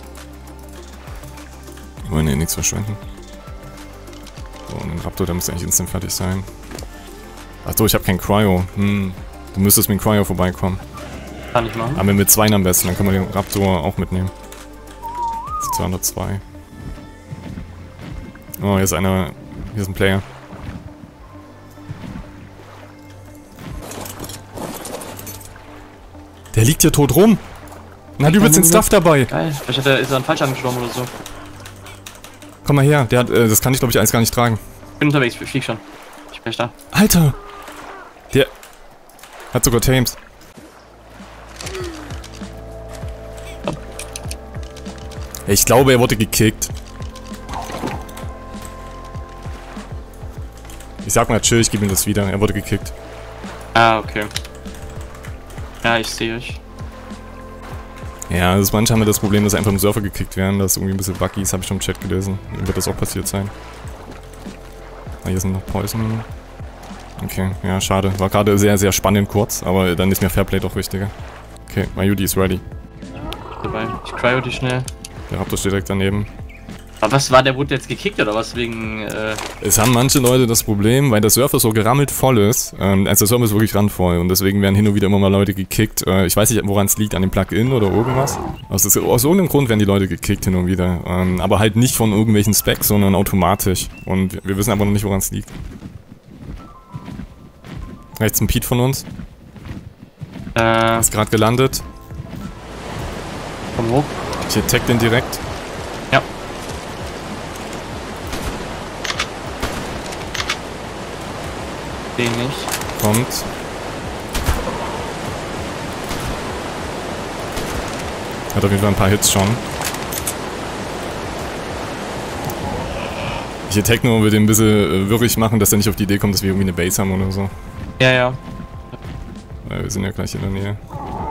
Speaker 4: Wir wollen hier nichts verschwenden. So, und den Raptor, der muss eigentlich instant fertig sein. Achso, ich habe kein Cryo. Hm. Du müsstest mit dem Cryo vorbeikommen.
Speaker 3: Kann ich machen.
Speaker 4: Aber mit zwei am besten, dann können wir den Raptor auch mitnehmen. Das ist zweihundertzwei. Oh, hier ist einer. Hier ist ein Player. Der liegt hier tot rum. Und hat übelst den Stuff dabei.
Speaker 3: Geil. Vielleicht hat er, ist er an falsch angestorben oder so.
Speaker 4: Komm mal her. Der hat, äh, das kann ich glaube ich alles gar nicht tragen.
Speaker 3: Bin unterwegs, ich flieg schon. Ich bin da.
Speaker 4: Alter! Der hat sogar Tames. Ich glaube, er wurde gekickt. Ich sag mal chill, ich gebe ihm das wieder. Er wurde gekickt.
Speaker 3: Ah, okay. Ja, ich sehe euch.
Speaker 4: Ja, das manche haben wir das Problem, dass einfach im Surfer gekickt werden. Das ist irgendwie ein bisschen buggy, das habe ich schon im Chat gelesen. Ihm wird das auch passiert sein. Ah, hier sind noch Poison. Okay, ja, schade. War gerade sehr, sehr spannend kurz, aber dann ist mir Fairplay doch wichtiger. Okay, Mayudi ist ready.
Speaker 3: Dabei. Ich cryo die schnell.
Speaker 4: Der Raptor steht direkt daneben.
Speaker 3: Aber was war, der wurde jetzt gekickt oder was wegen, äh...
Speaker 4: Es haben manche Leute das Problem, weil der Surfer so gerammelt voll ist. Ähm, also der Surfer ist wirklich randvoll und deswegen werden hin und wieder immer mal Leute gekickt. Äh, ich weiß nicht, woran es liegt, an dem Plugin oder irgendwas. Also es ist, aus irgendeinem Grund werden die Leute gekickt hin und wieder. Ähm, aber halt nicht von irgendwelchen Specs, sondern automatisch. Und wir, wir wissen aber noch nicht, woran es liegt. Rechts ein Pete von uns.
Speaker 3: Äh...
Speaker 4: Ist gerade gelandet.
Speaker 3: Komm hoch.
Speaker 4: Ich attack den direkt.
Speaker 3: Ja. Den nicht.
Speaker 4: Kommt. Hat auf jeden Fall ein paar Hits schon. Ich attack nur, wir den ein bisschen äh, wirrig machen, dass er nicht auf die Idee kommt, dass wir irgendwie eine Base haben oder so.
Speaker 3: Ja, ja.
Speaker 4: Weil wir sind ja gleich in der Nähe.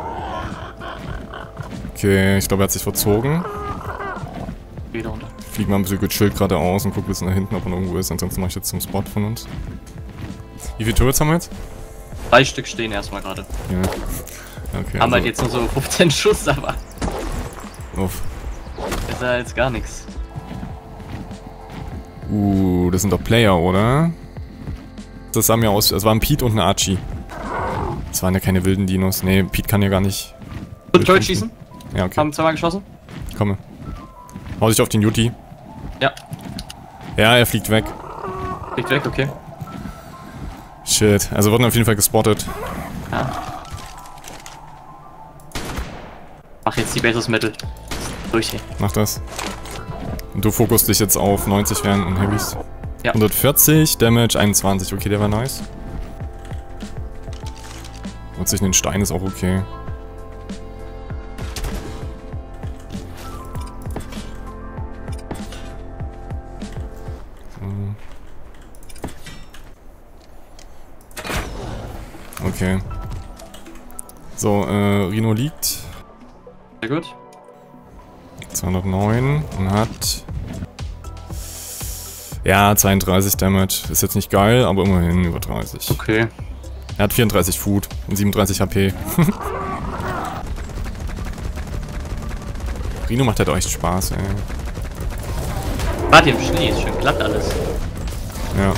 Speaker 4: Okay, ich glaube, er hat sich verzogen.
Speaker 3: Wieder runter.
Speaker 4: Ich fliege mal ein bisschen gechillt geradeaus und gucke ein bisschen nach hinten, ob er irgendwo ist. Ansonsten mache ich jetzt zum Spot von uns. Wie viele Turrets haben wir jetzt?
Speaker 3: Drei Stück stehen erstmal gerade.
Speaker 4: Ja. Okay,
Speaker 3: Haben
Speaker 4: also
Speaker 3: halt jetzt nur so fünfzehn Schuss, aber
Speaker 4: Uff.
Speaker 3: ist ja jetzt gar nichts.
Speaker 4: Uh, das sind doch Player, oder? Das sah mir aus, es waren Pete und ein Archie. Das waren ja keine wilden Dinos. Nee, Pete kann ja gar nicht.
Speaker 3: Und Turret schießen?
Speaker 4: Ja, okay.
Speaker 3: Haben zweimal geschossen?
Speaker 4: Komme. Hau dich auf den Yuti.
Speaker 3: Ja.
Speaker 4: Ja, er fliegt weg.
Speaker 3: Fliegt weg, okay.
Speaker 4: Shit. Also wurden auf jeden Fall gespottet.
Speaker 3: Ja. Mach jetzt die Base aus Metal. Durch hier.
Speaker 4: Mach das. Und du fokussst dich jetzt auf neunzig Fern und Heavys.
Speaker 3: Ja.
Speaker 4: hundertvierzig, Damage einundzwanzig. Okay, der war nice. Und sich einen Stein ist auch okay. Okay. So, äh, Rino liegt.
Speaker 3: Sehr gut.
Speaker 4: zweihundertneun und hat... Ja, zweiunddreißig Damage. Ist jetzt nicht geil, aber immerhin über dreißig.
Speaker 3: Okay.
Speaker 4: Er hat vierunddreißig Food und siebenunddreißig H P. Rino macht halt auch echt Spaß, ey.
Speaker 3: Warte, im Schnee ist schön glatt alles.
Speaker 4: Ja.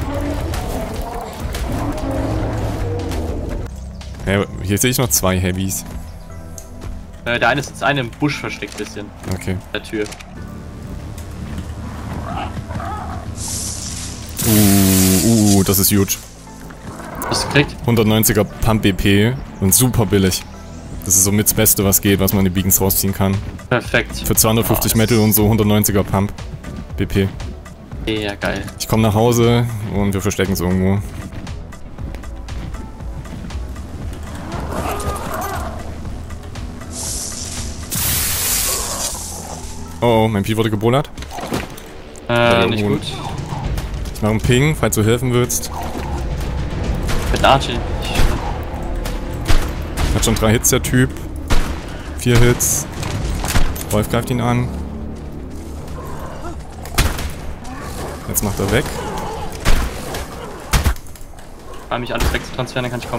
Speaker 4: Ja, hier sehe ich noch zwei Heavys.
Speaker 3: Äh, der eine ist jetzt eine im Busch versteckt bisschen.
Speaker 4: Okay.
Speaker 3: Der Tür.
Speaker 4: Uh, uh, das ist huge.
Speaker 3: Hast du gekriegt?
Speaker 4: hundertneunziger Pump B P und super billig. Das ist so mit das Beste, was geht, was man in die Beacons rausziehen kann.
Speaker 3: Perfekt.
Speaker 4: Für zweihundertfünfzig
Speaker 3: Oh,
Speaker 4: Metal und so hundertneunziger Pump B P.
Speaker 3: Ja, geil.
Speaker 4: Ich komme nach Hause und wir verstecken es irgendwo. Oh, oh, mein Pi wurde gebullert.
Speaker 3: Äh, nicht gut.
Speaker 4: Ich mache einen Ping, falls du helfen willst.
Speaker 3: Mit Archie.
Speaker 4: Hat schon drei Hits, der Typ. Vier Hits. Wolf greift ihn an. Jetzt macht er weg.
Speaker 3: Kann mich alles wegzutransferieren, dann kann ich kommen.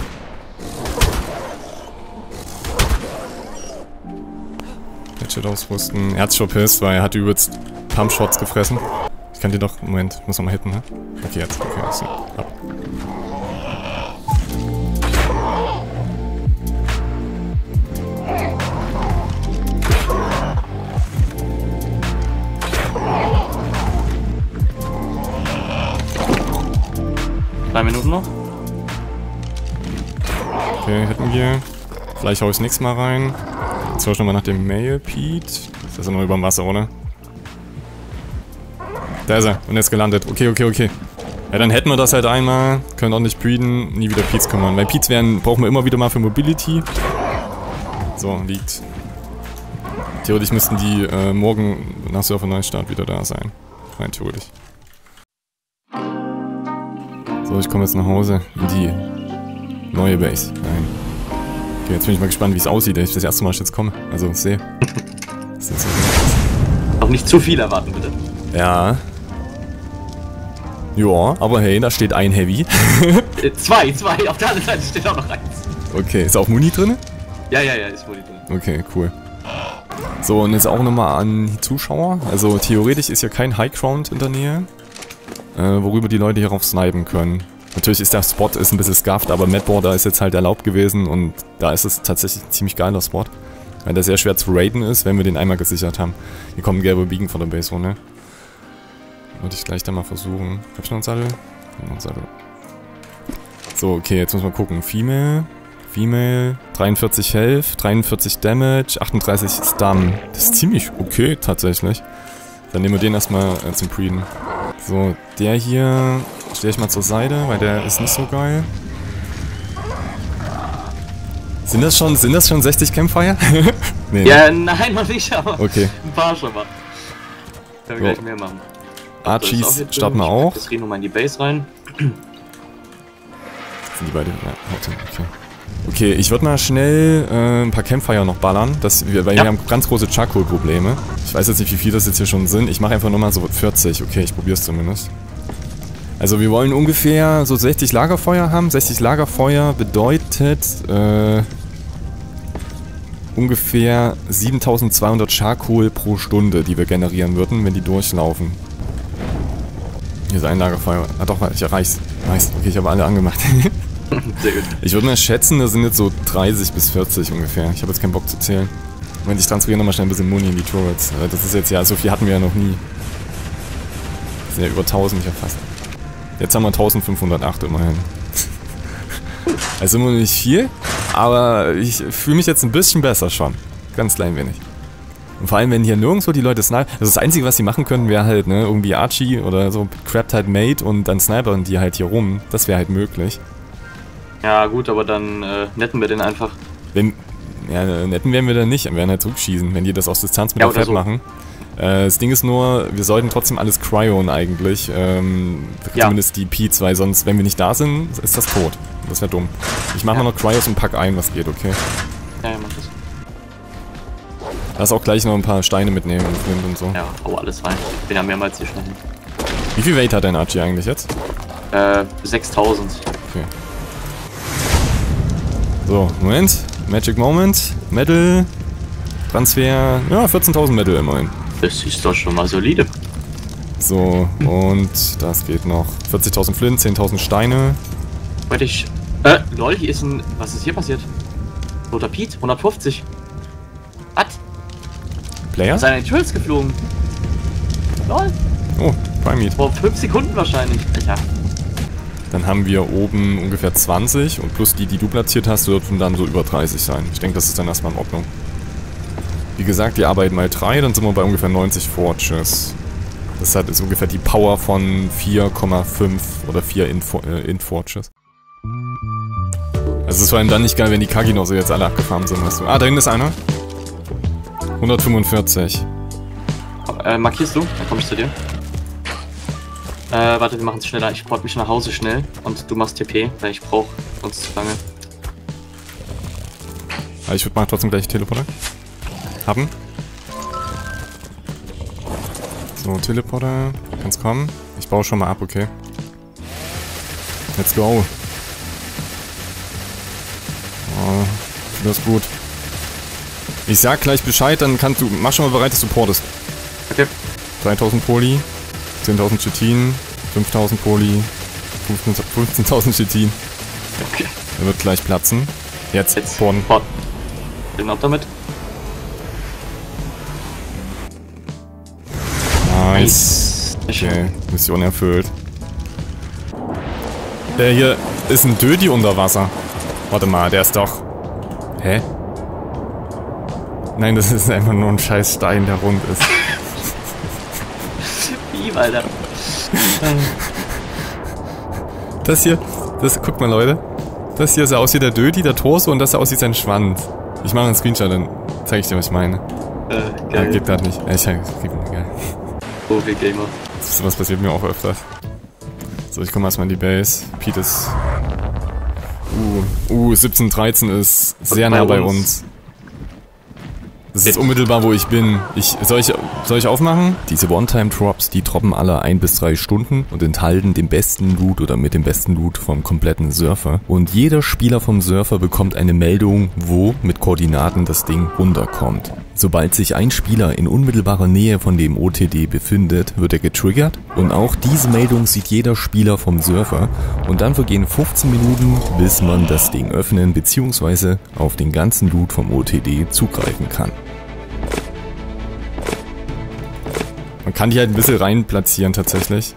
Speaker 4: Headshot ausrüsten. Er hat's schon pisst, weil er hat übelst Pumpshots gefressen. Ich kann dir doch... Moment, ich muss nochmal hitten, ne? Okay, jetzt. Okay, so. Ab.
Speaker 3: Drei Minuten noch.
Speaker 4: Okay, hätten wir. Vielleicht hau ich das nächste Mal rein. Jetzt schau ich nochmal nach dem Mail, Pete. Das ist ja noch über dem Wasser, oder? Da ist er. Und er ist gelandet. Okay, okay, okay. Ja, dann hätten wir das halt einmal. Können auch nicht breeden. Nie wieder Pete's kümmern. Weil Pete's werden, brauchen wir immer wieder mal für Mobility. So, liegt. Theoretisch müssten die äh, morgen nach Surfer Neustart wieder da sein. Rein theoretisch. So, ich komme jetzt nach Hause in die neue Base. Nein. Okay, jetzt bin ich mal gespannt, wie es aussieht, wenn ich das erste Mal jetzt komme. Also, sehe. Das ist so
Speaker 3: Auch nicht zu viel erwarten, bitte.
Speaker 4: ja. Ja, aber hey, da steht ein Heavy.
Speaker 3: äh, zwei, zwei. Auf der anderen Seite steht auch noch eins.
Speaker 4: Okay, ist auch Muni drin?
Speaker 3: Ja, ja, ja, ist Muni drin.
Speaker 4: Okay, cool. So, und jetzt auch nochmal an die Zuschauer. Also, theoretisch ist hier kein High Ground in der Nähe. Äh, worüber die Leute hierauf snipen können. Natürlich ist der Spot ist ein bisschen scuffed, aber Madborder ist jetzt halt erlaubt gewesen und da ist es tatsächlich ein ziemlich geiler Spot. Weil der sehr schwer zu raiden ist, wenn wir den einmal gesichert haben. Hier kommt ein gelber Biegen von der Base-Runde. Würde ich gleich dann mal versuchen. Hab ich noch einen Sattel? Noch einen Sattel. So, okay, jetzt muss man gucken. Female, Female, dreiundvierzig Health, dreiundvierzig Damage, achtunddreißig Stun. Das ist ziemlich okay, tatsächlich. Dann nehmen wir den erstmal äh, zum Breeden. So, der hier stelle ich mal zur Seite, weil der ist nicht so geil. Sind das schon, sind das schon sechzig Campfire? Nee,
Speaker 3: ja, nein, noch nicht, aber
Speaker 4: okay.
Speaker 3: Ein paar schon mal. Können wir
Speaker 4: So.
Speaker 3: gleich mehr machen.
Speaker 4: Archies starten wir auch.
Speaker 3: Das reden wir mal in die Base rein.
Speaker 4: Sind die beide? Ja, heute, okay. Okay, ich würde mal schnell äh, ein paar Campfire noch ballern, dass wir, weil
Speaker 3: Ja.
Speaker 4: wir haben ganz große Charcoal-Probleme. Ich weiß jetzt nicht, wie viel das jetzt hier schon sind. Ich mache einfach nur mal so vierzig. Okay, ich probiere es zumindest. Also wir wollen ungefähr so sechzig Lagerfeuer haben. sechzig Lagerfeuer bedeutet äh, ungefähr siebentausendzweihundert Charcoal pro Stunde, die wir generieren würden, wenn die durchlaufen. Hier ist ein Lagerfeuer. Ah doch, ich erreich's. Nice. Okay, ich habe alle angemacht.
Speaker 3: Sehr gut.
Speaker 4: Ich würde mal schätzen, das sind jetzt so dreißig bis vierzig ungefähr. Ich habe jetzt keinen Bock zu zählen. Moment, ich transferiere nochmal schnell ein bisschen Muni in die Turrets. Das ist jetzt ja, so viel hatten wir ja noch nie. Das sind ja über tausend ja fast. Jetzt haben wir eintausendfünfhundertacht immerhin. Also immer noch nicht viel, aber ich fühle mich jetzt ein bisschen besser schon. Ganz klein wenig. Und vor allem, wenn hier nirgendwo die Leute snipen. Also das Einzige, was sie machen können, wäre halt, ne, irgendwie Archie oder so, crappt halt Mate und dann snipern die halt hier rum. Das wäre halt möglich.
Speaker 3: Ja gut, aber dann äh, netten wir den einfach.
Speaker 4: Wenn, ja, netten werden wir dann nicht, wir werden halt zurückschießen, wenn die das aus Distanz mit
Speaker 3: Ja,
Speaker 4: der Fett
Speaker 3: oder so.
Speaker 4: machen. Äh, das Ding ist nur, wir sollten trotzdem alles cryon eigentlich, ähm,
Speaker 3: Ja.
Speaker 4: zumindest die Peats, weil sonst, wenn wir nicht da sind, ist das tot. Das wäre dumm. Ich mache
Speaker 3: Ja.
Speaker 4: mal noch Cryos und pack ein, was geht, okay?
Speaker 3: Ja, ja, mach das.
Speaker 4: Lass auch gleich noch ein paar Steine mitnehmen und Flint und so.
Speaker 3: Ja, hau alles rein. Bin ja mehrmals hier schon.
Speaker 4: Wie viel Weight hat dein Archie eigentlich jetzt?
Speaker 3: Äh, sechstausend.
Speaker 4: Okay. So, Moment. Magic Moment. Metal. Transfer. Ja, vierzehntausend Metal immerhin.
Speaker 3: Das ist doch schon mal solide.
Speaker 4: So, und das geht noch. vierzigtausend Flint, zehntausend Steine.
Speaker 3: Warte ich. Äh, lol, hier ist ein. Was ist hier passiert? Roter Piet, hundertfünfzig. Was?
Speaker 4: Player?
Speaker 3: Ist einer in die Tools geflogen. Lol.
Speaker 4: Oh, Prime Meat.
Speaker 3: Vor fünf Sekunden wahrscheinlich. Alter.
Speaker 4: Dann haben wir oben ungefähr zwanzig und plus die, die du platziert hast, dürfen dann so über dreißig sein. Ich denke, das ist dann erstmal in Ordnung. Wie gesagt, die arbeiten mal drei, dann sind wir bei ungefähr neunzig Forges. Das hat ist ungefähr die Power von vier Komma fünf oder vier Int-Forges. Äh, Int also es war einem dann nicht geil, wenn die Kagino so jetzt alle abgefahren sind, weißt du. Ah, da hinten ist einer. hundertfünfundvierzig.
Speaker 3: Äh, markierst du? Dann komm ich zu dir. Äh, warte, wir machen es schneller. Ich port mich nach Hause schnell und du machst T P, weil ich brauche sonst zu lange.
Speaker 4: Aber ich würde mal trotzdem gleich Teleporter haben. So, Teleporter. Kannst kommen. Ich baue schon mal ab, okay. Let's go. Oh, das ist gut. Ich sag gleich Bescheid, dann kannst du... Mach schon mal bereit, dass du portest.
Speaker 3: Okay.
Speaker 4: dreitausend Poli, zehntausend Chitin, fünftausend Poli, fünfzehntausend Chitin.
Speaker 3: Okay.
Speaker 4: Er wird gleich platzen. Jetzt,
Speaker 3: Jetzt
Speaker 4: porten.
Speaker 3: Port. Bin auch damit.
Speaker 4: Nice. Okay, Mission erfüllt. Der hier ist ein Dödi unter Wasser. Warte mal, der ist doch... Hä? Nein, das ist einfach nur ein scheiß Stein, der rund ist.
Speaker 3: Wie, Alter?
Speaker 4: Das hier, das, guck mal Leute. Das hier sah aus wie der Dödi, der Torso, und das sah aus wie sein Schwanz. Ich mache einen Screenshot, dann zeige ich dir, was ich meine.
Speaker 3: Äh,
Speaker 4: Ja,
Speaker 3: geil.
Speaker 4: geht grad nicht. Ja, ich gib mir geil.
Speaker 3: Oh, wie Gamer.
Speaker 4: Sowas passiert mir auch öfter. So, ich komme erstmal in die Base. Pete ist... Uh, uh, siebzehn dreizehn ist sehr
Speaker 3: Bei
Speaker 4: nah bei
Speaker 3: uns.
Speaker 4: uns. Das ist unmittelbar, wo ich bin. Ich, soll ich, soll ich aufmachen?
Speaker 1: Diese One-Time-Drops, die droppen alle ein bis drei Stunden und enthalten den besten Loot oder mit dem besten Loot vom kompletten Surfer. Und jeder Spieler vom Surfer bekommt eine Meldung, wo mit Koordinaten das Ding runterkommt. Sobald sich ein Spieler in unmittelbarer Nähe von dem O T D befindet, wird er getriggert. Und auch diese Meldung sieht jeder Spieler vom Surfer. Und dann vergehen fünfzehn Minuten, bis man das Ding öffnen bzw. auf den ganzen Loot vom O T D zugreifen kann.
Speaker 4: Man kann die halt ein bisschen rein platzieren tatsächlich.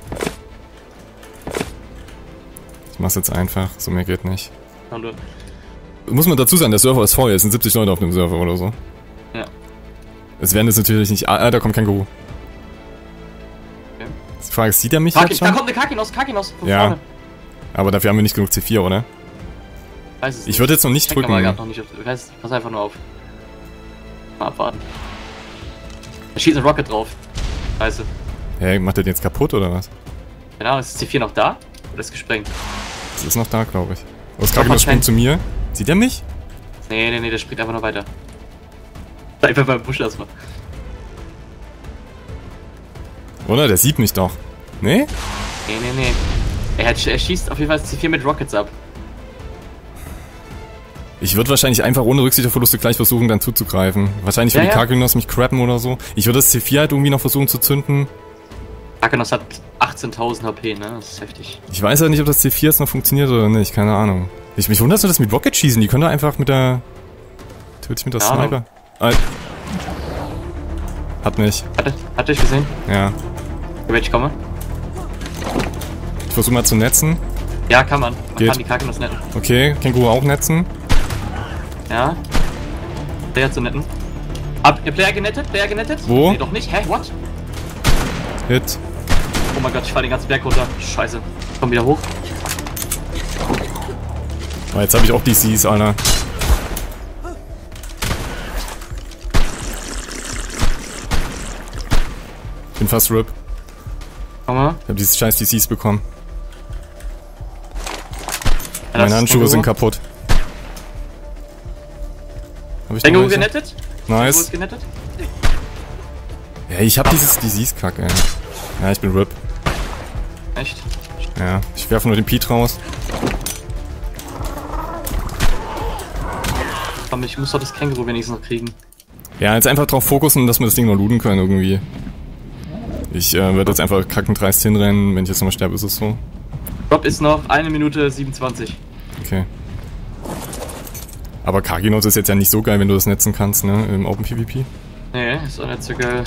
Speaker 4: Ich mach's jetzt einfach, so mehr geht nicht.
Speaker 3: Hallo.
Speaker 4: Muss man dazu sagen, der Server ist voll, es sind siebzig Leute auf dem Server oder so.
Speaker 3: Ja.
Speaker 4: Es werden jetzt natürlich nicht... Ah, da kommt Känguru.
Speaker 3: Okay.
Speaker 4: Die Frage ist, sieht er mich
Speaker 3: Kaki,
Speaker 4: jetzt
Speaker 3: da
Speaker 4: schon?
Speaker 3: kommt eine Kakinos, Kakinos. Von
Speaker 4: Ja.
Speaker 3: vorne.
Speaker 4: Aber dafür haben wir nicht genug C vier, oder?
Speaker 3: Weiß es
Speaker 4: Ich
Speaker 3: nicht.
Speaker 4: würde jetzt noch nicht
Speaker 3: Check noch mal
Speaker 4: drücken.
Speaker 3: grad noch nicht. auf- Weiß, pass einfach nur auf. Mal abwarten. Da schießt ein Rocket drauf. Scheiße.
Speaker 4: Hä, macht der den jetzt kaputt oder was?
Speaker 3: Genau, ist C vier noch da? Oder ist gesprengt?
Speaker 4: Das ist noch da, glaube ich. Oh, das
Speaker 3: Doch,
Speaker 4: Kakinos springt
Speaker 3: kein-
Speaker 4: zu mir. Sieht er mich?
Speaker 3: Nee, nee, nee, der springt einfach noch weiter. Einfach beim Busch erstmal.
Speaker 4: Oder? Der sieht mich doch. Nee?
Speaker 3: Nee, nee, nee. Er, hat, er schießt auf jeden Fall C vier mit Rockets ab.
Speaker 4: Ich würde wahrscheinlich einfach ohne Rücksicht auf Verluste gleich versuchen, dann zuzugreifen. Wahrscheinlich
Speaker 3: Ja,
Speaker 4: würde die
Speaker 3: ja.
Speaker 4: Kakinos mich crappen oder so. Ich würde das C vier halt irgendwie noch versuchen zu zünden.
Speaker 3: Kakinos hat achtzehntausend H P, ne? Das ist heftig.
Speaker 4: Ich weiß ja nicht, ob das C vier jetzt noch funktioniert oder nicht. Keine Ahnung. Ich mich wundert, dass das mit Rocket schießen. Die können doch einfach mit der... Tödlich mit der
Speaker 3: Keine
Speaker 4: Sniper. Ah. Hat mich.
Speaker 3: Hat er, hat er dich gesehen?
Speaker 4: Ja.
Speaker 3: Über ich komme?
Speaker 4: Ich versuche mal zu netzen.
Speaker 3: Ja, kann man. Man
Speaker 4: Geht.
Speaker 3: kann die Kakinos netten.
Speaker 4: Okay, Känguru auch netzen.
Speaker 3: Ja. Player zu netten. Ab, der Player genettet? Player genettet?
Speaker 4: Wo?
Speaker 3: Nee, doch nicht. Hä? What?
Speaker 4: Hit.
Speaker 3: Oh mein Gott, ich fall den ganzen Berg runter. Scheiße. Komm wieder hoch.
Speaker 4: Oh, jetzt habe ich auch D Cs, Alter. Bin fast R I P.
Speaker 3: Komm mal.
Speaker 4: Ich habe diese scheiß D Cs bekommen.
Speaker 3: Ja,
Speaker 4: Meine Handschuhe sind kaputt. Hab ich noch
Speaker 3: Känguru
Speaker 4: welche?
Speaker 3: genettet? Känguru ist
Speaker 4: Nice.
Speaker 3: genettet?
Speaker 4: Ja, ich hab dieses D Cs-Kack, ey. Ja, ich bin R I P.
Speaker 3: Echt?
Speaker 4: Ja, ich werfe nur den Pete raus.
Speaker 3: Komm, ich muss doch das Känguru wenigstens noch kriegen.
Speaker 4: Ja, jetzt einfach drauf fokussen, dass wir das Ding noch looten können irgendwie. Ich äh, werde jetzt einfach kackendreist hinrennen. Wenn ich jetzt nochmal sterbe, ist es so.
Speaker 3: Drop ist noch eine Minute siebenundzwanzig.
Speaker 4: Okay. Aber Kakinos ist jetzt ja nicht so geil, wenn du das netzen kannst, ne? Im Open PvP.
Speaker 3: Nee, ist auch nicht so geil.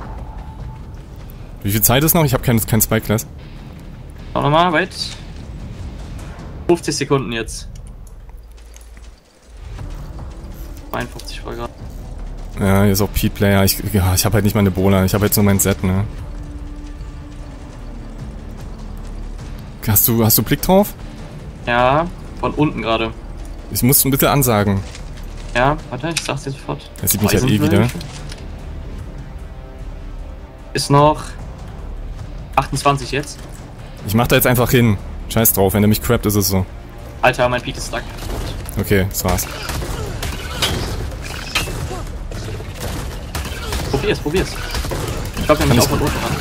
Speaker 4: Wie viel Zeit ist noch? Ich habe kein, kein Spy-Class.
Speaker 3: Schau nochmal, wait. fünfzig Sekunden jetzt. einundfünfzig voll gerade.
Speaker 4: Ja, hier ist auch Pete Player. Ich, ja, ich habe halt nicht meine Bola. Ich habe jetzt nur mein Set, ne? Hast du, hast du Blick drauf?
Speaker 3: Ja, von unten gerade.
Speaker 4: Ich muss ein bisschen ansagen.
Speaker 3: Ja, warte, ich sag's dir sofort.
Speaker 4: Er sieht mich halt eh
Speaker 3: Eisenfleisch.
Speaker 4: wieder.
Speaker 3: Ist noch achtundzwanzig jetzt.
Speaker 4: Ich mach da jetzt einfach hin. Scheiß drauf, wenn der mich crappt, ist es so.
Speaker 3: Alter, mein Pete ist stuck.
Speaker 4: Okay, das war's.
Speaker 3: Probier's, probier's. Ich glaube, der
Speaker 4: Kann
Speaker 3: mich
Speaker 4: ich-
Speaker 3: auch von unten ran.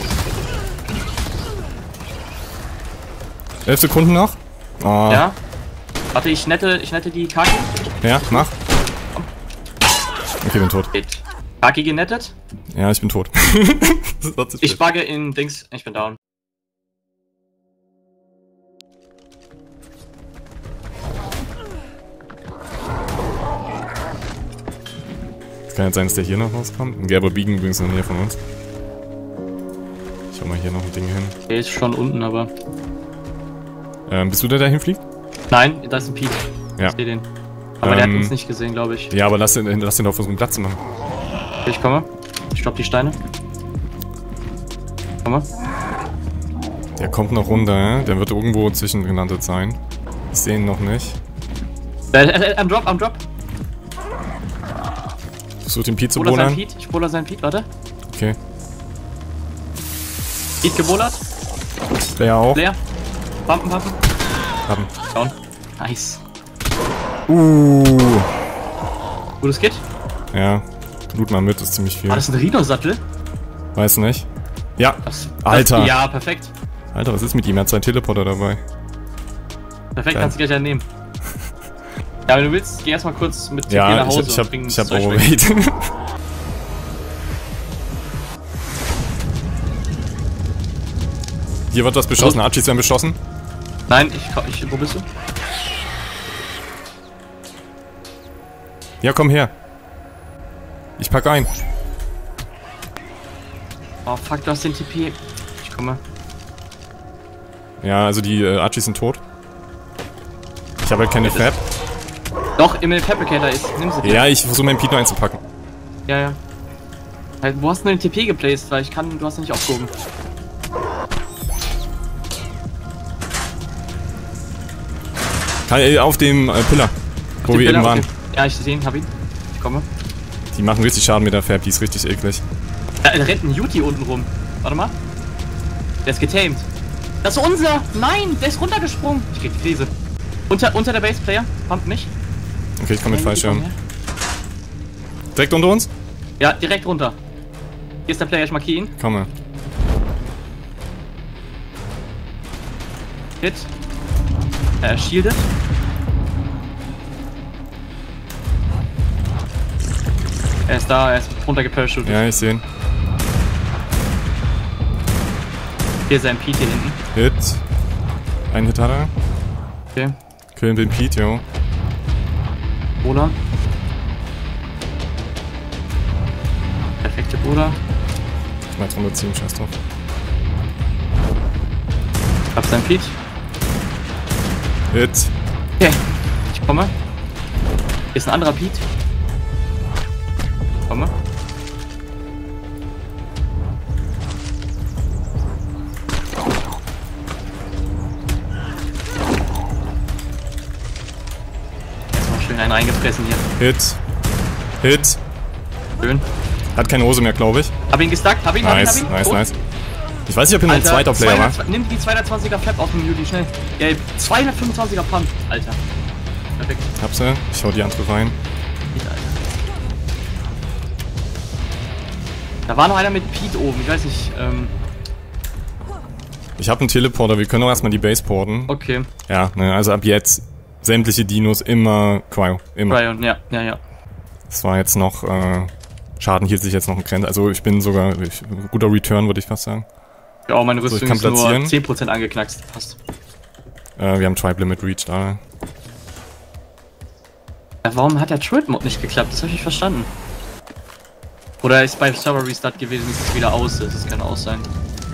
Speaker 4: elf Sekunden noch? Oh.
Speaker 3: Ja. Warte, ich nette, ich nette die Kaki.
Speaker 4: Ja, mach. Okay, bin tot.
Speaker 3: Geht. Kaki genettet.
Speaker 4: Ja, ich bin tot. Das hat sich
Speaker 3: Ich bugge in Dings. Ich bin down.
Speaker 4: Kann jetzt sein, dass der hier noch rauskommt. Ein gelber Biegen übrigens in der Nähe von uns. Ich hau mal hier noch ein Ding hin.
Speaker 3: Der ist schon unten, aber.
Speaker 4: Ähm, bist du der, der hinfliegt?
Speaker 3: Nein, da ist ein Pete.
Speaker 4: Ja.
Speaker 3: Ich seh den. Aber der hat
Speaker 4: Ähm,
Speaker 3: uns nicht gesehen, glaube ich.
Speaker 4: Ja, aber lass den, lass den auf unserem Platz machen.
Speaker 3: Okay, ich komme. Ich stopp die Steine. Komme.
Speaker 4: Der kommt noch runter, ja? Der wird irgendwo zwischengelandet sein. Ich sehe ihn noch nicht.
Speaker 3: Äh, äh, äh, am Drop, am Drop.
Speaker 4: Versuch den Pete zu
Speaker 3: Bola sein
Speaker 4: bollern.
Speaker 3: Pete. Ich bola sein Pete, warte.
Speaker 4: Okay.
Speaker 3: Pete gebollert.
Speaker 4: Der auch.
Speaker 3: Leer. Pumpen, pumpen.
Speaker 4: Haben.
Speaker 3: Down. Nice.
Speaker 4: Uh.
Speaker 3: Gutes Kit.
Speaker 4: Ja. Blut mal mit, ist ziemlich viel.
Speaker 3: War das ein Rhino-Sattel?
Speaker 4: Weiß nicht. Ja.
Speaker 3: Das,
Speaker 4: Alter.
Speaker 3: Das, ja, perfekt.
Speaker 4: Alter, was ist mit ihm? Er hat seinen Teleporter dabei.
Speaker 3: Perfekt,
Speaker 4: Geil.
Speaker 3: kannst du gleich annehmen. Ja, wenn du willst, geh erstmal kurz mit T P
Speaker 4: Ja,
Speaker 3: nach Hause
Speaker 4: ich, ich
Speaker 3: und
Speaker 4: hab,
Speaker 3: bring
Speaker 4: ich
Speaker 3: das
Speaker 4: hab
Speaker 3: Zeug weg.
Speaker 4: Overweight. Hier wird was beschossen. Archies werden beschossen.
Speaker 3: Nein, ich, ich. Wo bist du?
Speaker 4: Ja, komm her. Ich pack ein.
Speaker 3: Oh fuck, du hast den T P. Ich komme.
Speaker 4: Ja, also die äh, Archies sind tot. Ich habe halt keine Fab.
Speaker 3: Doch, im Fabricator ist. Nimm sie dir.
Speaker 4: Ja, ich versuche meinen Pete noch einzupacken.
Speaker 3: Ja, ja. Halt, wo hast du denn den T P geplaced? Weil ich kann. Du hast ihn nicht aufgehoben.
Speaker 4: Kann, äh, auf dem äh, Pillar, wo
Speaker 3: Den
Speaker 4: wir eben
Speaker 3: Pillar,
Speaker 4: waren.
Speaker 3: okay. Ja, ich sehe ihn, hab ihn. Ich komme.
Speaker 4: Die machen richtig Schaden mit der Fab, die ist richtig eklig.
Speaker 3: Da rennt ein Yuti unten rum. Warte mal. Der ist getamed. Das ist unser! Nein, der ist runtergesprungen. Ich krieg die Krise. Unter, unter der Base Player. Pumpt mich.
Speaker 4: Okay, ich komme mit
Speaker 3: Ja, Yuti,
Speaker 4: Fallschirm.
Speaker 3: komm her.
Speaker 4: Direkt unter uns?
Speaker 3: Ja, direkt runter. Hier ist der Player, ich markiere ihn.
Speaker 4: Komme.
Speaker 3: Hit. Er shieldet. Er ist da, er ist runtergeparachutet.
Speaker 4: Ja, ich sehe ihn.
Speaker 3: Hier ist sein Pete hier hinten.
Speaker 4: Hit. Ein Hit hat er.
Speaker 3: Okay.
Speaker 4: Killen den Pete, jo.
Speaker 3: Bruder. Perfekte Bruder.
Speaker 4: Ich mal jetzt runterziehen, scheiß drauf.
Speaker 3: Hab sein Pete.
Speaker 4: Hit.
Speaker 3: Okay. Ich komme. Hier ist ein anderer Pete. Komme. Erstmal schön einen reingefressen hier.
Speaker 4: Hit. Hit.
Speaker 3: Schön.
Speaker 4: Hat keine Hose mehr, glaube ich.
Speaker 3: Hab ihn gestackt, hab ihn,
Speaker 4: Nice,
Speaker 3: hab ihn, hab ihn.
Speaker 4: nice,
Speaker 3: Tot.
Speaker 4: nice. Ich weiß nicht, ob hier noch ein
Speaker 3: Alter,
Speaker 4: zweiter Player war.
Speaker 3: zweihundert Nimm die zweihundertzwanziger Flap auf dem Juli, schnell. Ja, zweihundertfünfundzwanziger Pump, Alter. Perfekt.
Speaker 4: Hab sie. Ich hau die andere rein.
Speaker 3: Alter. Da war noch einer mit Pete oben, ich weiß nicht, ähm,
Speaker 4: Ich habe einen Teleporter, wir können auch erstmal die Base porten.
Speaker 3: okay.
Speaker 4: Ja, ne, also ab jetzt sämtliche Dinos immer Cryo. Immer.
Speaker 3: Brian, ja, ja, ja.
Speaker 4: Das war jetzt noch, äh, Schaden hielt sich jetzt noch ein Grenze. Also ich bin sogar, ich, guter Return, würde ich fast sagen.
Speaker 3: Ja, meine
Speaker 4: So, ich
Speaker 3: Rüstung
Speaker 4: kann
Speaker 3: ist nur
Speaker 4: platzieren.
Speaker 3: zehn Prozent angeknackst, passt.
Speaker 4: Äh, wir haben Tribe Limit reached, da.
Speaker 3: Ja, warum hat der Trade-Mod nicht geklappt? Das habe ich nicht verstanden. Oder ist bei Server Restart gewesen, ist es wieder aus, das kann auch sein.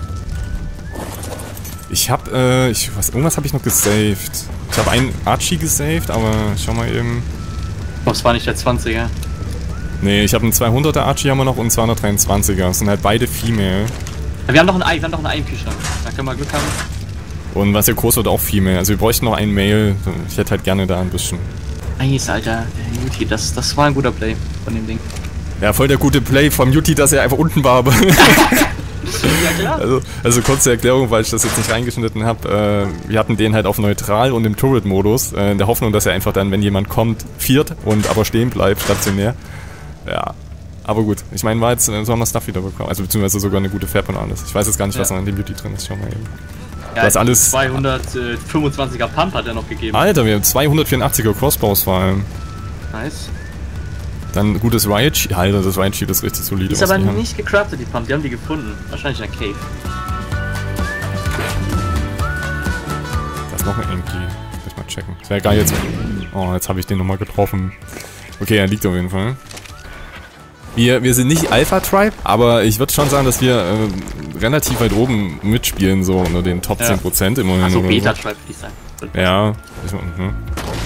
Speaker 4: Ich hab, äh, ich, was, irgendwas habe ich noch gesaved. Ich habe einen Archie gesaved, aber schau mal eben.
Speaker 3: Oh, es war nicht der zwanziger.
Speaker 4: Nee, ich habe einen zweihunderter Archie haben wir noch und einen zweihundertdreiundzwanziger. Das sind halt beide Female.
Speaker 3: Ja, wir haben noch einen Ei, wir haben noch einen Ei im Kühlschrank. Da können wir Glück haben.
Speaker 4: Und was ja groß wird, auch Female. Also wir bräuchten noch einen Male. Ich hätte halt gerne da ein bisschen.
Speaker 3: Eis, Alter. Der Yuti, das, das war ein guter Play von dem Ding.
Speaker 4: Ja, voll der gute Play vom Yuti, dass er einfach unten war, aber.
Speaker 3: Ja, klar.
Speaker 4: Also, also kurze Erklärung, weil ich das jetzt nicht reingeschnitten habe. Äh, wir hatten den halt auf neutral und im Turret-Modus, äh, in der Hoffnung, dass er einfach dann, wenn jemand kommt, viert und aber stehen bleibt, stationär. Ja, aber gut. Ich meine, war jetzt, so haben wir Stuff wieder bekommen. Also beziehungsweise sogar eine gute Fab und alles. Ich weiß jetzt gar nicht, was
Speaker 3: ja.
Speaker 4: noch in dem Beauty drin ist. Schau mal eben.
Speaker 3: Ja,
Speaker 4: das alles
Speaker 3: zweihundertfünfundzwanziger Pump hat er noch gegeben.
Speaker 4: Alter, wir haben zweihundertvierundachtziger Crossbows vor allem.
Speaker 3: Nice.
Speaker 4: Dann gutes Riot Shield. Alter, das Riot Shield ist richtig solide.
Speaker 3: Die ist aber nicht gecraftet, die Pump. Die haben die gefunden. Wahrscheinlich in der Cave.
Speaker 4: Da ist noch ein Enki. Muss ich mal checken. Das wäre geil jetzt. Oh, jetzt habe ich den nochmal getroffen. Okay, er liegt auf jeden Fall. Wir, wir sind nicht Alpha-Tribe, aber ich würde schon sagen, dass wir äh, relativ weit oben mitspielen, so unter den Top ja. zehn Prozent im Moment.
Speaker 3: Also Beta-Tribe, würde ich sagen.
Speaker 4: Ja. Ich, hm.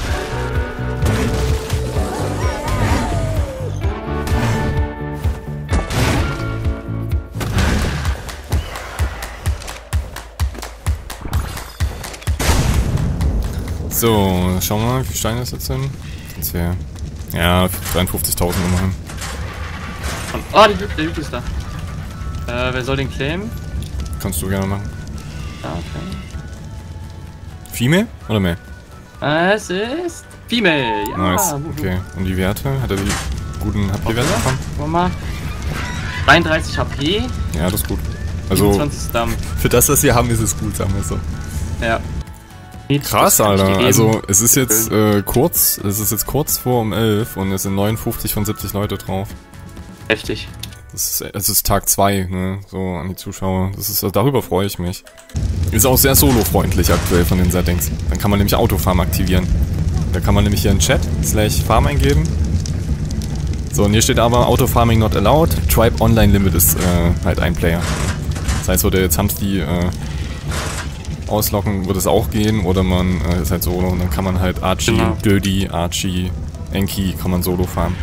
Speaker 4: So, schauen wir mal, wie viel Steine das jetzt sind. Das wäre. Ja, dreiundfünfzigtausend immerhin.
Speaker 3: Oh, der Dude, der Dude ist da. Äh, wer soll den claimen?
Speaker 4: Kannst du gerne machen.
Speaker 3: Ah, okay.
Speaker 4: Female oder mehr?
Speaker 3: Es ist Female, ja.
Speaker 4: Nice, okay. Und die Werte? Hat er die guten H P-Werte bekommen?
Speaker 3: Guck mal. dreiunddreißig H P.
Speaker 4: Ja, das ist gut. Also,
Speaker 3: siebenundzwanzig Stam.
Speaker 2: Für das, was wir haben, ist es gut, sagen wir so.
Speaker 3: Ja.
Speaker 4: Krass, Alter. Also, es ist jetzt äh, kurz, es ist jetzt kurz vor um elf und es sind neunundfünfzig von siebzig Leute drauf.
Speaker 3: Heftig.
Speaker 4: Das ist, es ist Tag zwei, ne, so an die Zuschauer. Das ist, darüber freue ich mich. Ist auch sehr solo-freundlich aktuell von den Settings. Dann kann man nämlich Autofarm aktivieren. Da kann man nämlich hier in Chat slash Farm eingeben. So, und hier steht aber Autofarming not allowed. Tribe Online Limit ist äh, halt ein Player. Das heißt, würde jetzt Hamsti äh, auslocken, würde es auch gehen. Oder man äh, ist halt solo und dann kann man halt Archie, genau. Dödi, Archie, Enki kann man solo farmen.